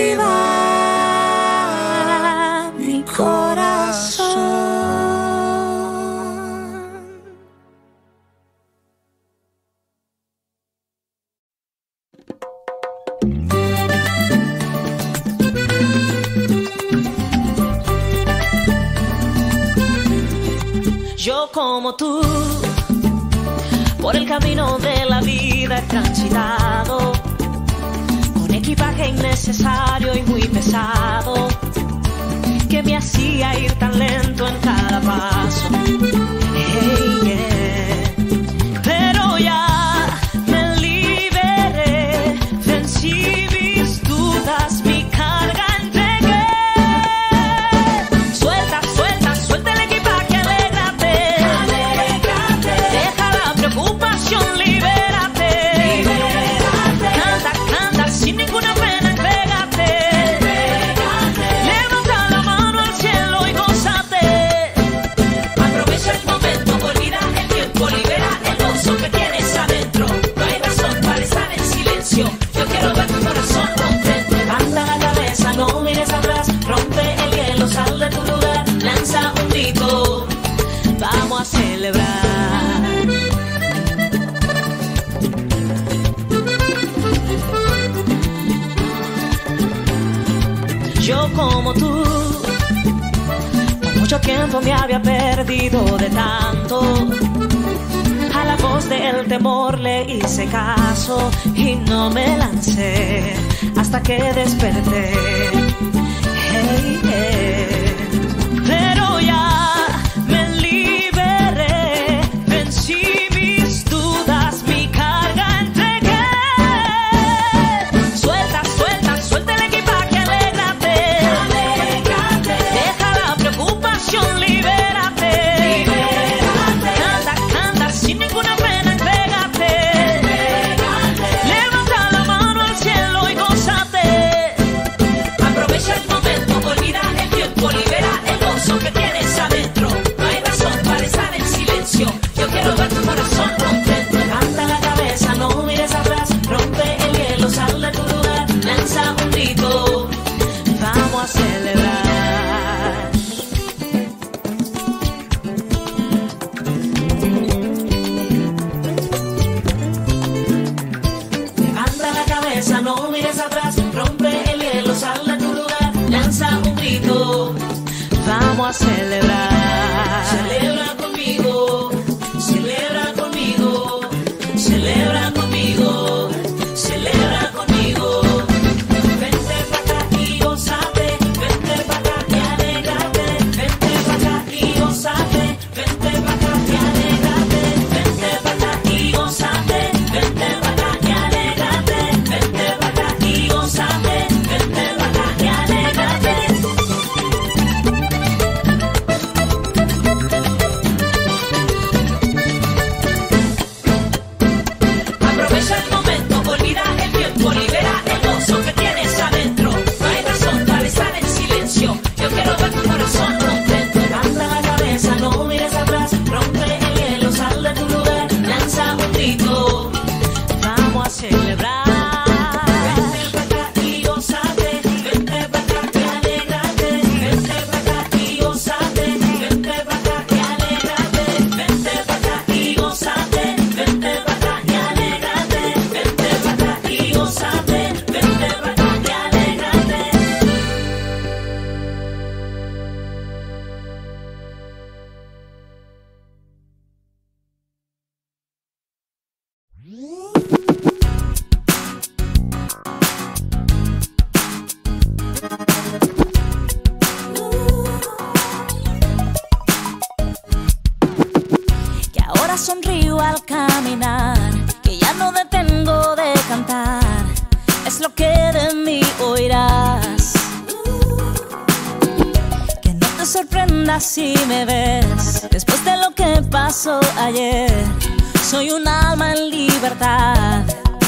aviva mi corazón. Yo como tú, por el camino de la vida he transitado, con equipaje innecesario y muy pesado, que me hacía ir tan lento en cada paso. Hey, yeah. Pero ya me liberé, vencí mis dudas, mi carga entregué. Suelta, suelta, suelta el equipaje, alégrate. Deja la preocupación, libérate. Canta, canta, sin ninguna pena, entrégate. Levanta la mano al cielo y gózate. Aprovecha el momento, olvida el tiempo, libera el gozo que tienes adentro. No hay razón para estar en silencio. Yo quiero ver tu corazón contento. Levanta la cabeza, no mires atrás. Rompe el hielo, sal de tu lugar. Lanza un grito, vamos a celebrar. Yo como tú, por mucho tiempo me había perdido de tanto. A la voz del temor le hice caso y no me lancé hasta que desperté. Hey, hey. Pero ya me liberé, vencí mis dudas, mi carga entregué. Suelta, suelta, suelta el equipaje, alégrate. Deja la preocupación, libérate. Canta, canta, sin ninguna pena, entrégate. Levanta la mano al cielo y gózate. Aprovecha el momento, olvida el tiempo, libera el gozo que tienes adentro. No hay razón para estar en silencio. Yo quiero ver tu corazón contento. Levanta la cabeza, no mires atrás. Rompe el hielo, sal de tu lugar. Lanza un grito, vamos a celebrar. Levanta la cabeza, no mires atrás. Rompe el hielo, sal de tu lugar. Lanza un grito, vamos a celebrar. Celebra conmigo, celebra conmigo, celebra conmigo, celebra conmigo. Vente pa' acá y gózate, vente pa' acá y alégrate. Vente pa' acá y gózate, vente pa' acá y alégrate. Vente pa' acá y gózate, vente pa' acá y alégrate. Vente pa' acá y gózate, vente pa' acá y alégrate. Aprovecha el momento, olvida el tiempo, libera el gozo que tienes adentro. No hay razón para estar en silencio. Yo quiero ver tu corazón contento. Levanta la cabeza, no mires atrás. Rompe el hielo, sal de tu lugar. Lanza un grito, vamos a celebrar. Vente pa' acá y gózate, vente pa' acá y alégrate. Vente pa' acá y gózate, vente pa' acá y alégrate. Vente pa' acá y gózate, vente pa' acá y alégrate. Vente pa' acá y gózate, vente pa' acá y alégrate. Que ahora sonrío al caminar, que ya no detengo de cantar, es lo que de mí oirás. Que no te sorprenda onda si me ves después de lo que pasó ayer. Soy un alma en libertad.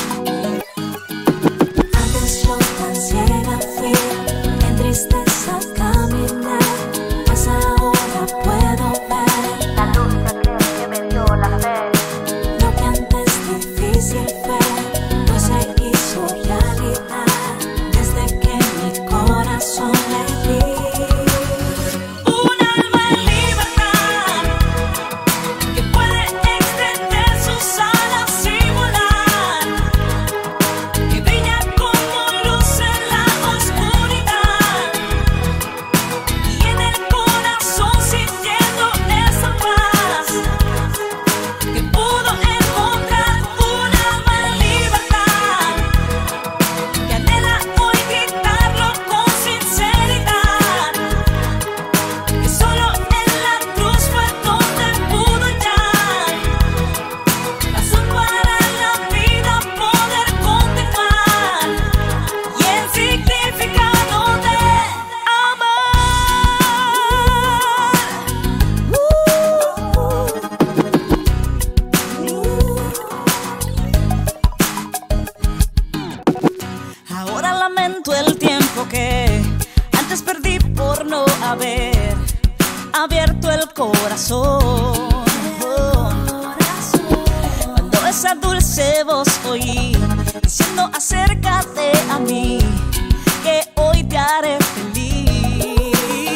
Antes yo tan ciega fui, en tristeza caminar, mas ahora puedo ver la luz que me dio la fe. lo que antes difícil fue, pues se hizo realidad desde que mi corazón le di. Un alma en libertad que puede extender sus alas y volar, que brilla como luz en la oscuridad, y en el corazón sintiendo esa paz, que pudo encontrar un alma en libertad, que anhela hoy gritarlo con sinceridad, que solo en la cruz fue donde pudo hallar razón para la vida poder continuar, y el significado de amar. Ahora lamento el tiempo que antes perdí por no haber abierto el corazón. Cuando esa dulce voz oí diciendo acércate a mí, que hoy te haré feliz.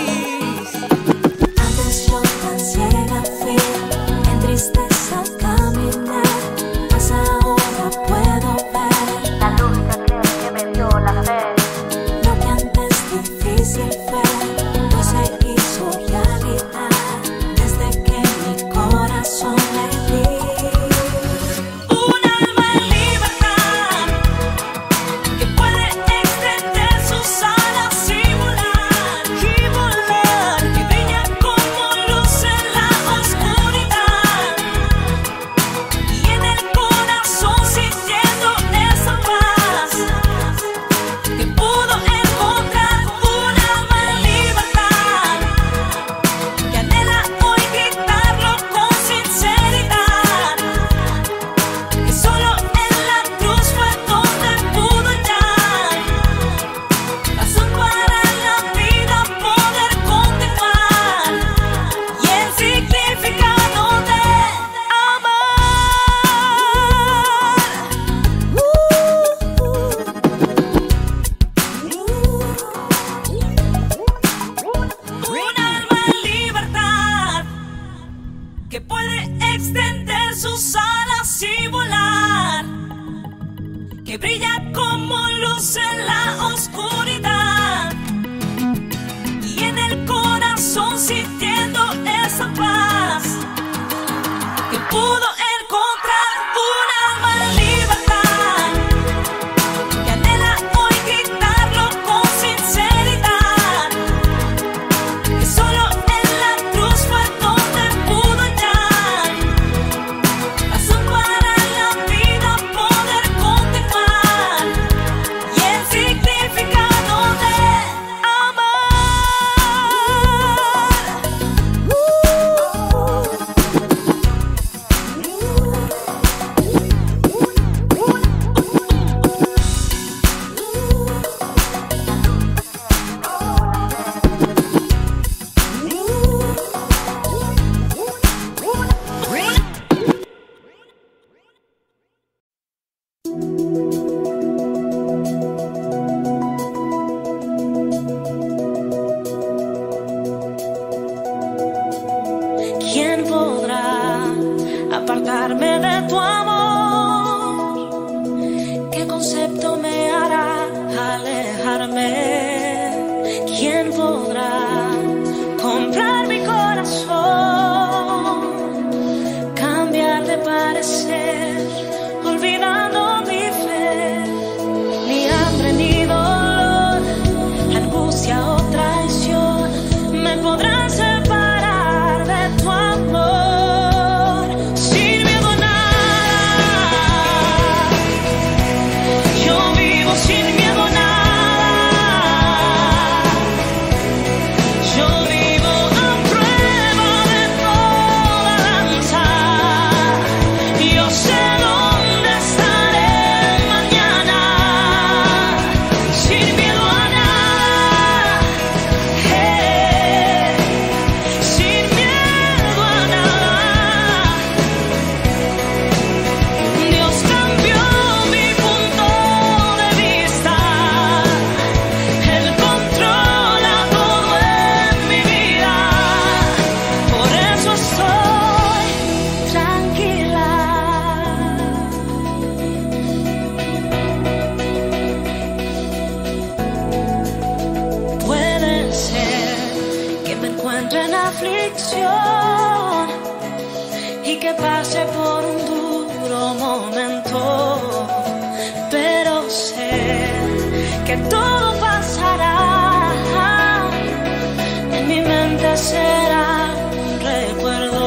Antes yo tan ciega fui, en tristeza caminar, mas ahora puedo ver La luz que me dio la fe. lo que antes difícil fue, pues se hizo realidad desde que mi corazón le di. Un alma en libertad que puede extender sus alas y volar, que brilla como luz en la oscuridad, y en el corazón sintiendo esa paz, que pudo encontrar un alma en libertad, que anhela hoy gritarlo con sinceridad, que solo en la cruz fue donde pudo hallar razón para la vida poder continuar, y el significado de amar. Un alma en libertad que puede extender sus alas y volar, que brilla como luz en la oscuridad, y en el corazón sintiendo esa paz, que pudo encontrar un alma en libertad, que anhela hoy gritarlo con sinceridad, que solo en la cruz fue donde pudo hallar razón para la vida poder continuar, y el significado aflicción y que pase por un duro momento, pero sé que todo pasará. En mi mente será un recuerdo.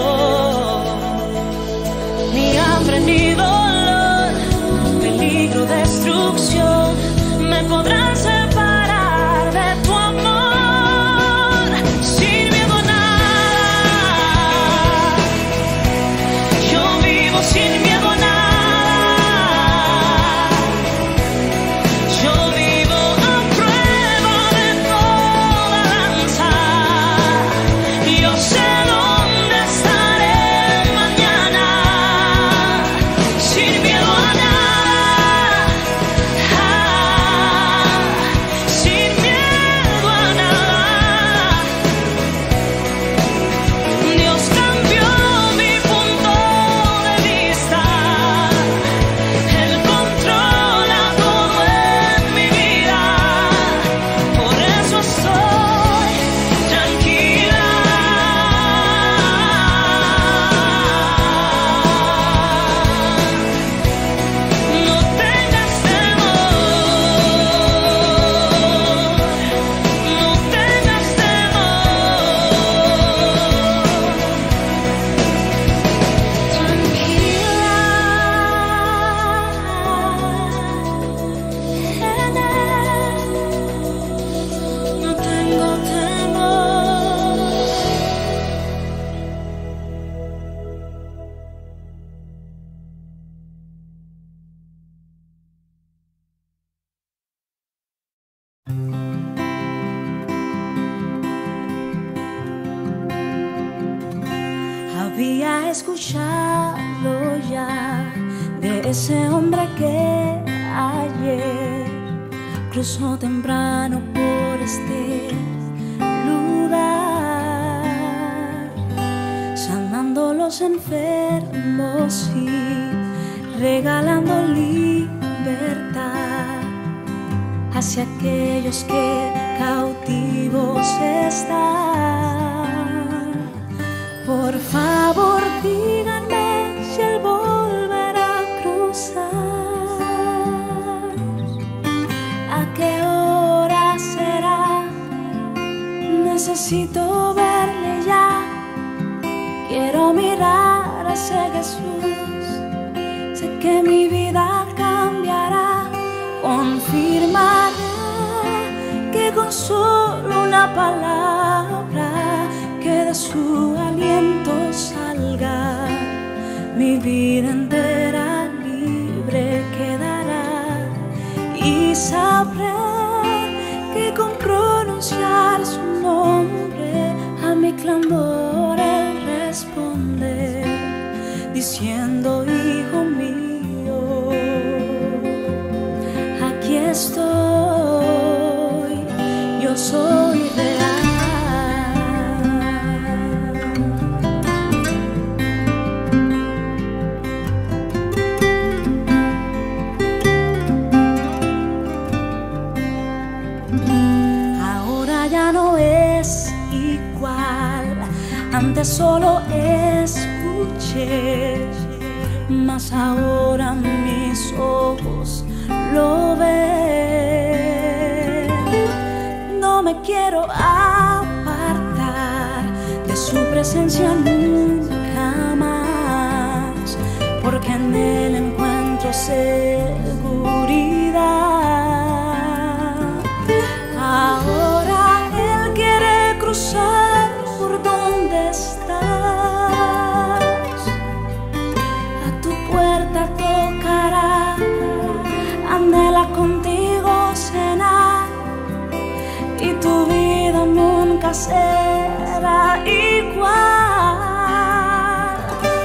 Ni hambre ni dolor, peligro, destrucción me podrán separar de tu amor. Sin miedo a nada, yo vivo sin miedo a nada. Yo vivo a prueba de toda lanza. Yo sé dónde estaré mañana. Sin miedo a nada, sin miedo a nada. Dios cambió mi punto de vista. Él controla todo en mi vida. Por eso estoy tranquila. No tengas temor, no tengas temor. No tengo temor. Había escuchado ya de ese hombre que ayer cruzó temprano por este lugar, sanando los enfermos y regalando libertad hacia aquellos que cautivos están. Por favor, díganme si él volverá a cruzar. ¿A qué hora será? Necesito verle ya. Quiero mirar a ese Jesús. Sé que mi vida cambiará. Confirmará que con solo una palabra que de su aliento salga, mi vida entera libre quedará. Y sabré que con pronunciar su nombre a mi clamor él responde, diciendo: hijo mío, aquí estoy, yo soy real. Antes solo escuché, mas ahora mis ojos lo ven. No me quiero apartar de su presencia nunca más, porque en él encuentro seguridad. Ahora él quiere cruzar por donde estás, a tu puerta tocará, anhela contigo cenar, y tu vida nunca será igual.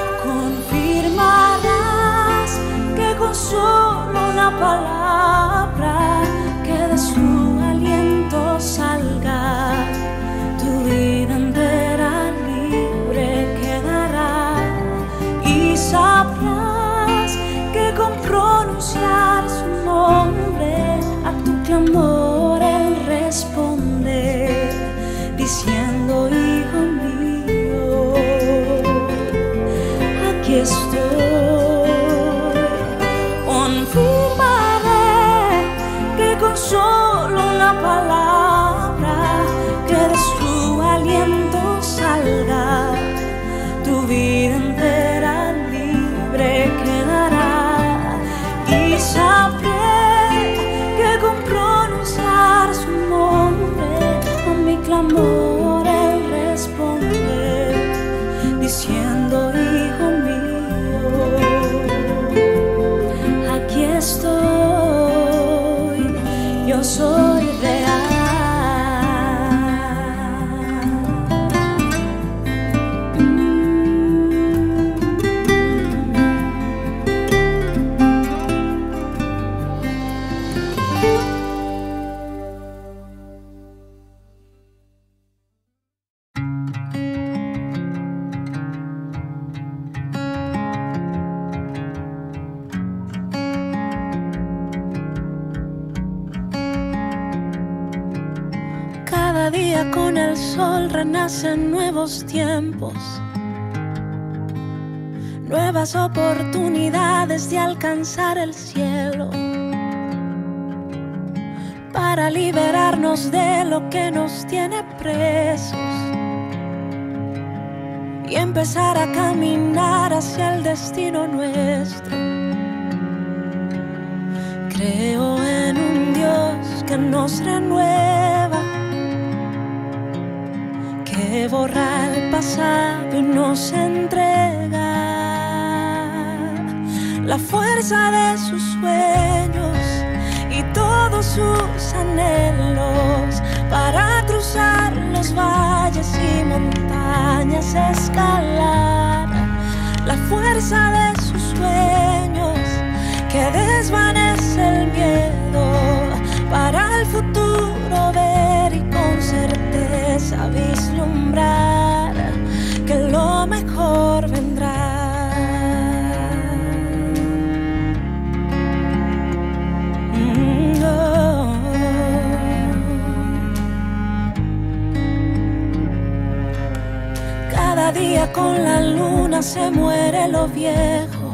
Confirmarás que con solo una palabra que de su aliento salga, tu vida entera libre quedará. Y sabrás que con pronunciar su nombre a tu clamor él responde, diciendo: hijo mío, día con el sol renacen nuevos tiempos, nuevas oportunidades de alcanzar el cielo, para liberarnos de lo que nos tiene presos y empezar a caminar hacia el destino nuestro. Creo en un Dios que nos renueva, que borra el pasado y nos entrega la fuerza de sus sueños y todos sus anhelos, para cruzar los valles y montañas, escalar la fuerza de sus sueños, que desvanece el miedo, para el futuro ver y con certeza vislumbrar que lo mejor vendrá. Cada día con la luna se muere lo viejo,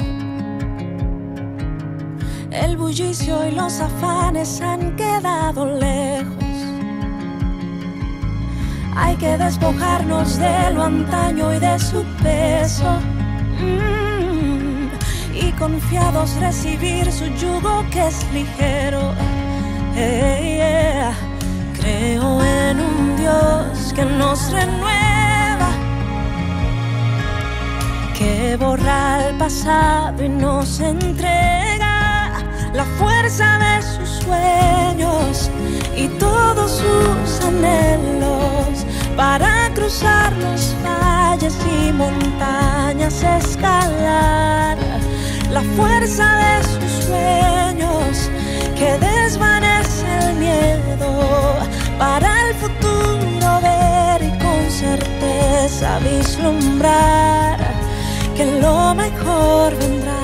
el bullicio y los afanes han quedado lejos. Hay que despojarnos de lo antaño y de su peso, y confiados recibir su yugo que es ligero. Creo en un Dios que nos renueva, que borra el pasado y nos entrega la fuerza de sus sueños y todos sus anhelos, para cruzar los valles y montañas, escalar la fuerza de sus sueños, que desvanece el miedo, para el futuro ver y con certeza vislumbrar que lo mejor vendrá.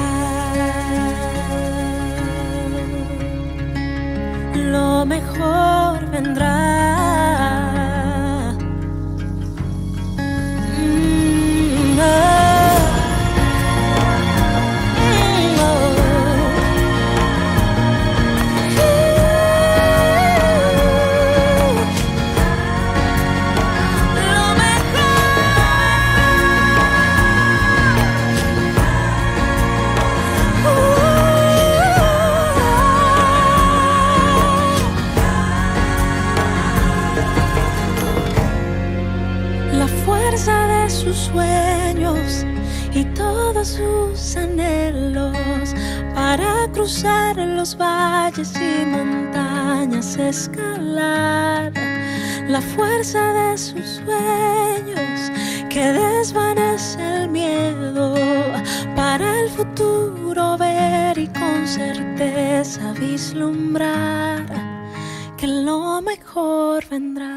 Lo mejor vendrá. Sueños y todos sus anhelos, para cruzar los valles y montañas, escalar la fuerza de sus sueños, que desvanece el miedo, para el futuro ver y con certeza vislumbrar que lo mejor vendrá.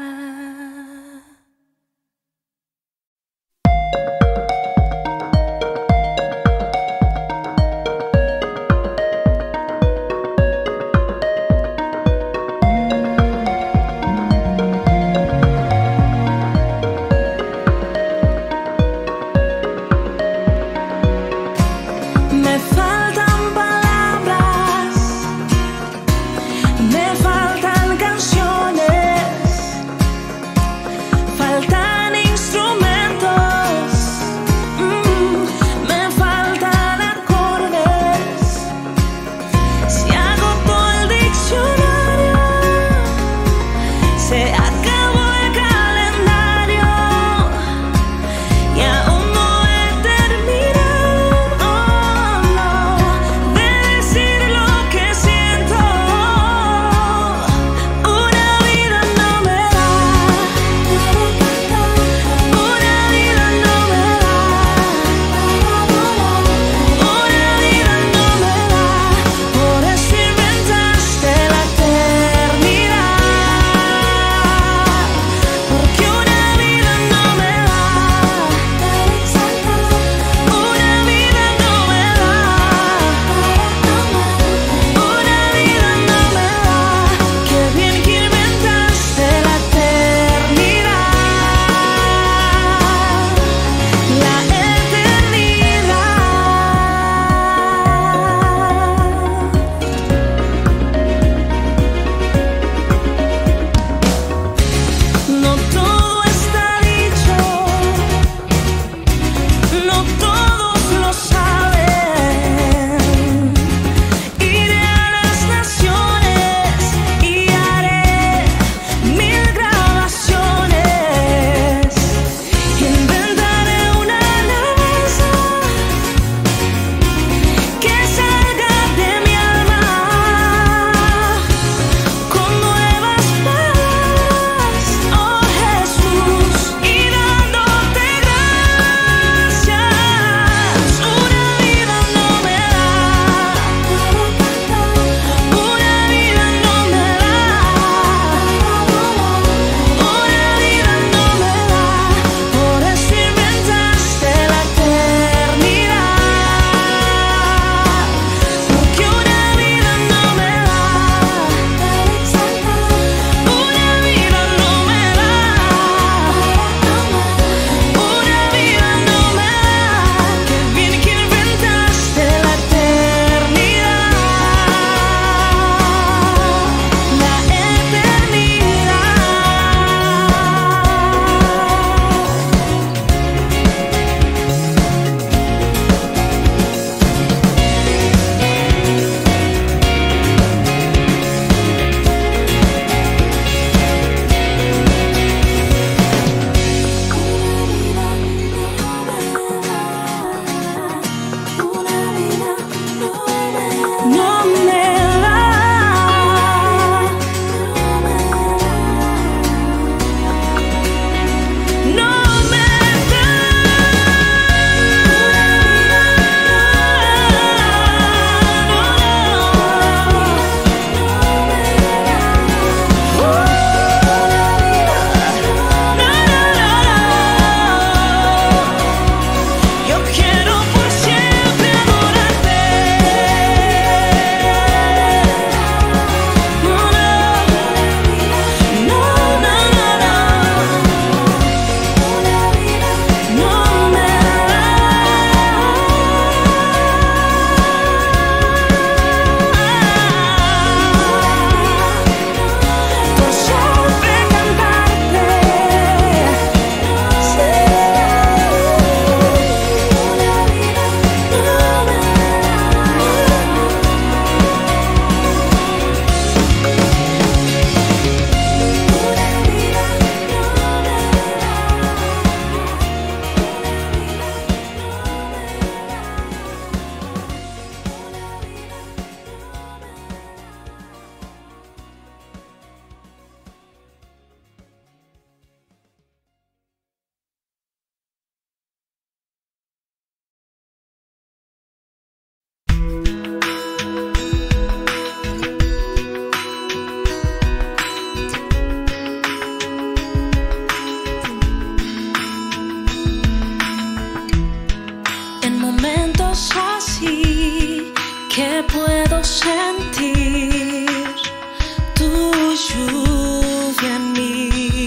sentir tu lluvia en mí.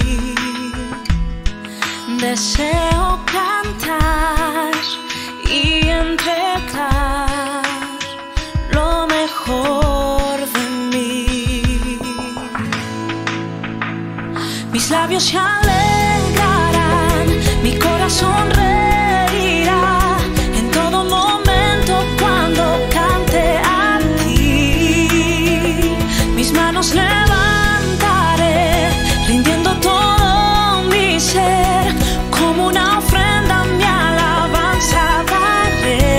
Deseo cantar y entregar lo mejor de mí. Mis labios se alegrarán, mi corazón reirá en todo momento cuando cante a ti. Mis manos levantaré, rindiendo todo mi ser, como una ofrenda mi alabanza daré.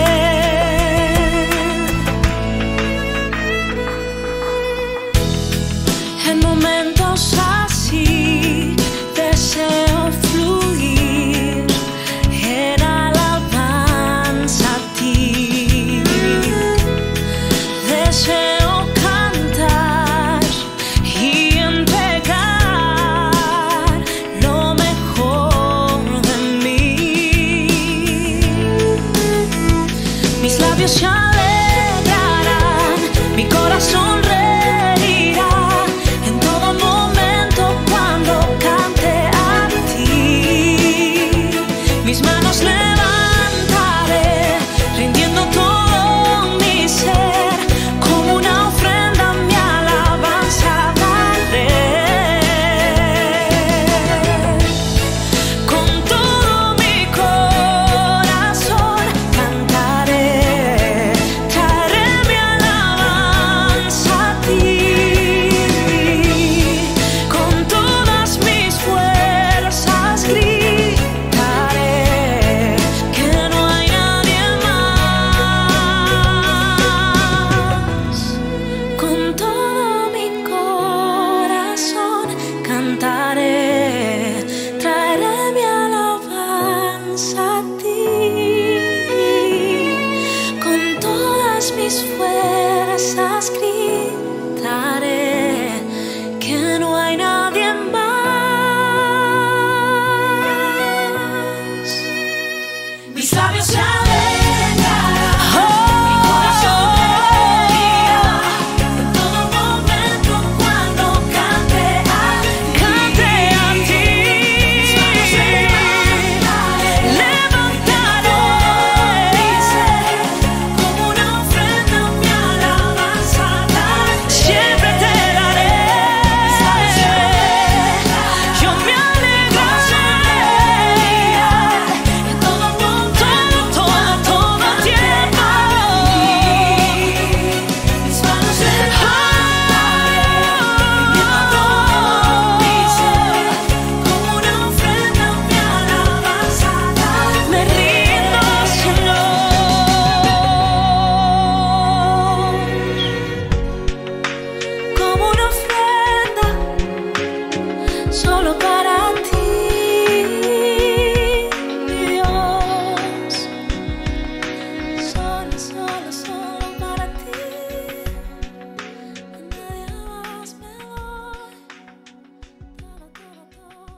En momentos así deseo fluir en alabanza a ti. Deseo cantar y entregar lo mejor de mí. Mis labios se alegrarán, mi corazón reirá en todo momento cuando cante a ti. Mis manos levantaré, rindiendo todo mi ser, como una ofrenda mi alabanza daré. Con todo mi corazón cantaré, traeré mi alabanza a ti. Con todas mis fuerzas gritaré que no hay nadie más. Con todo mi corazón cantaré, traeré mi alabanza a ti. Con todas mis fuerzas gritaré que no hay nadie más. Mis labios se alegrarán, mi corazón reirá en todo momento cuando cante a ti. Mis manos levantaré, como una ofrenda mi alabanza daré. Siempre te daré, yo me alegraré en todo momento, todo tiempo. Mis manos levantaré, mi ser, como una ofrenda mi alabanza daré. Me rindo, Señor, como una ofrenda solo para ti, Dios. Solo, solo, solo para ti. A nadie más me doy. Todo, todo, todo.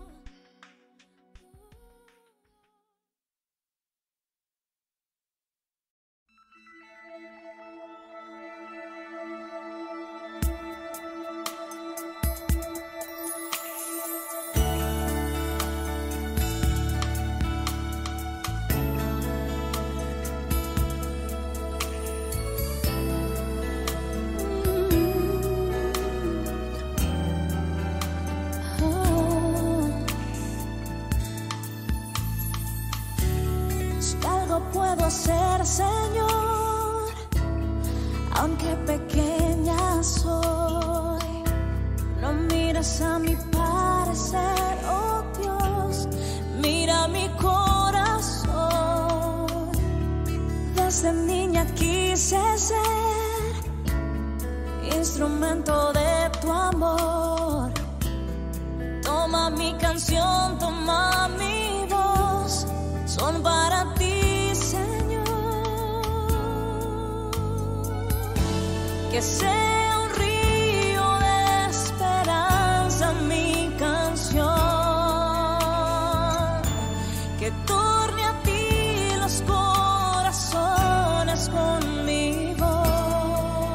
Si algo puedo hacer, Señor, aunque pequeña soy, no miras a mi parecer, oh Dios, mira mi corazón. Desde niña quise ser instrumento de tu amor. Toma mi canción, toma mi voz, son para ti, Señor. Que sea un río de esperanza mi canción, que torne a ti los corazones con mi voz.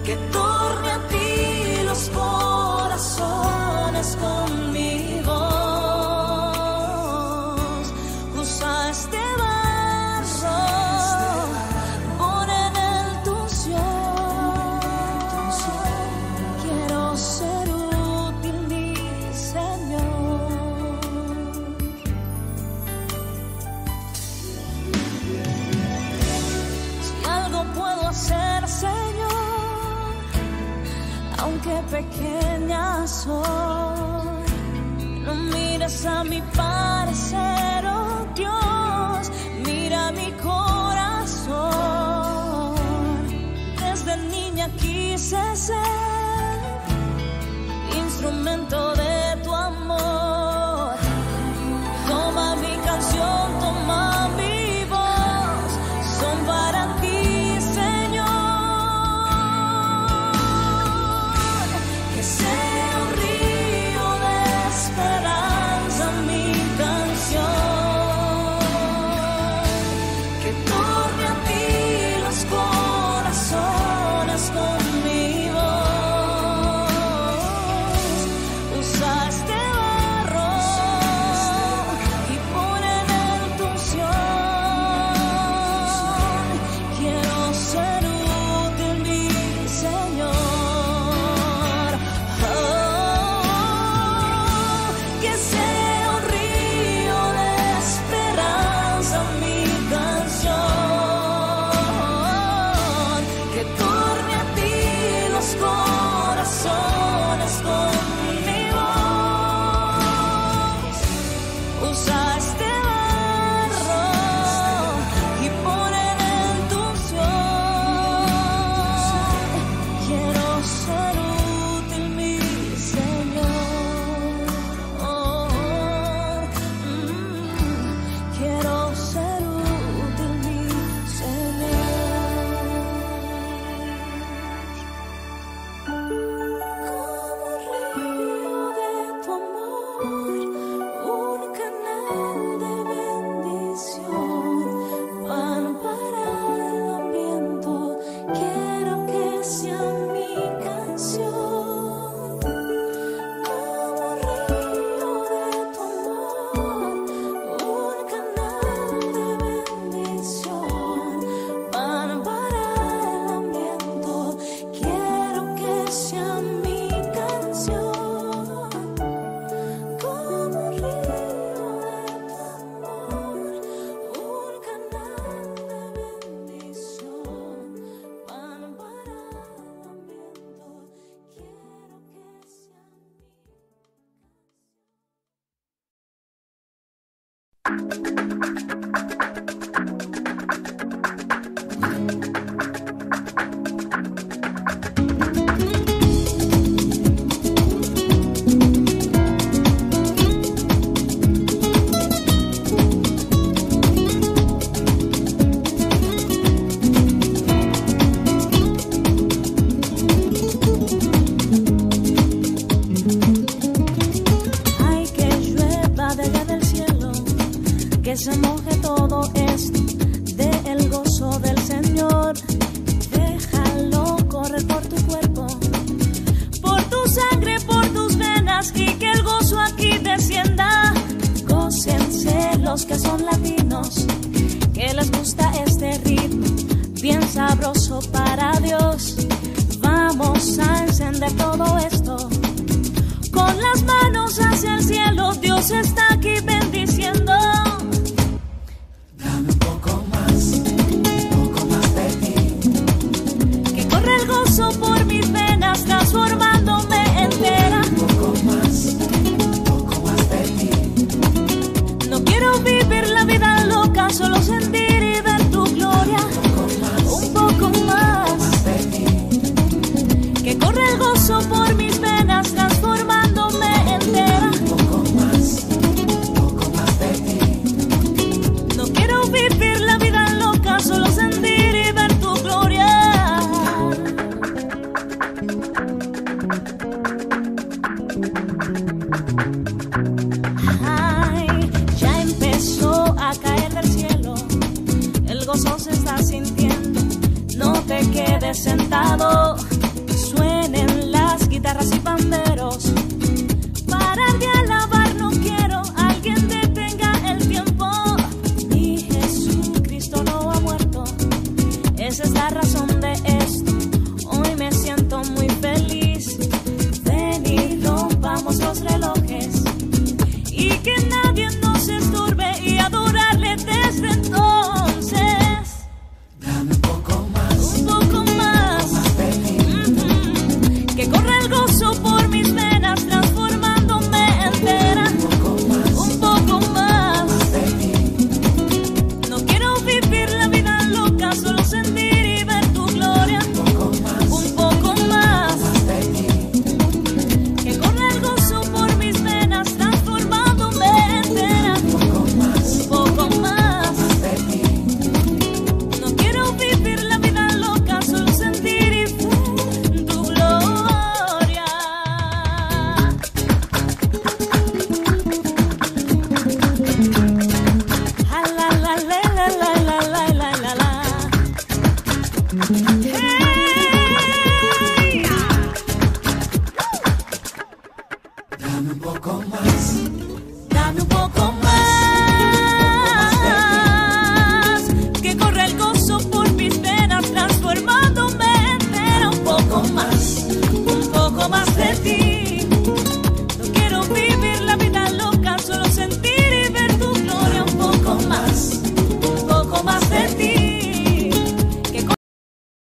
que torne a ti los corazones con mi voz. Usa este barro, pon en él tu unción. Quiero ser útil, mi Señor. Si algo puedo hacer, Señor, aunque pequeña soy, no mires a mi parecer, oh Dios, mira mi corazón. Desde niña quise ser instrumento de tu amor. Toma mi canción, toma mi voz, son para ti, Señor. Que sea un río de esperanza mi canción, que torne a ti los corazones con mi voz. Usa este barro y pon en él tu unción. Quiero ser útil, mi Señor. Que sea un río de esperanza mi canción, que torne a ti los corazones con mi voz. Usa este barro y pon en él tu unción. Quiero ser útil, mi Señor. Quiero ser útil, mi Señor. Como río de tu amor, un canal de bendición, pan para el hambriento, quiero que sea mi canción. Como río de tu amor, un canal de bendición, pan para el hambriento, quiero que sea mi canción. Como río de tu amor, un canal de bendición, pan para el hambriento, quiero que sea mi Ay, que llueva desde del cielo, que se moje todo esto del gozo del Señor. Déjalo correr por tu cuerpo, por tu sangre, por tus venas, y que el gozo aquí descienda. Gócense los que son latinos, que les gusta este ritmo bien sabroso para Dios. Vamos a encender todo esto con las manos hacia el cielo. Dios está aquí bendiciendo. Dame un poco más de ti. Que corre el gozo por mis venas, transformándome entera. Un poco más de ti. No quiero vivir la vida loca, solo sentir y ver tu gloria. Un poco más De ti. que corre el gozo por mis venas, transformándome entera. Un poco más de ti. No quiero vivir la vida loca, solo sentir y ver tu gloria. Ay, ya empezó a caer del cielo, el gozo se está sintiendo. No te quedes sentado, trompetas y panderos. Parar de alabar no quiero, alguien detenga el tiempo. Mi Jesucristo no ha muerto, esa es la razón de esto. Hoy me siento muy feliz. Ven y rompamos los relojes y que nadie nos estorbe y adorarle desde entonces. Dame un poco más, que corra el gozo por mis venas, transformándome entera. Un poco más, no quiero vivir la vida loca, solo sentir y ver tu gloria. Un poco más, que corra el gozo por mis venas, transformándome entera. Un poco más, no quiero vivir la vida loca, solo sentir y ver tu gloria. Ah, la, la, la, la, la, la, la, la, la. Hey. dame un poco más. Dame un poco más.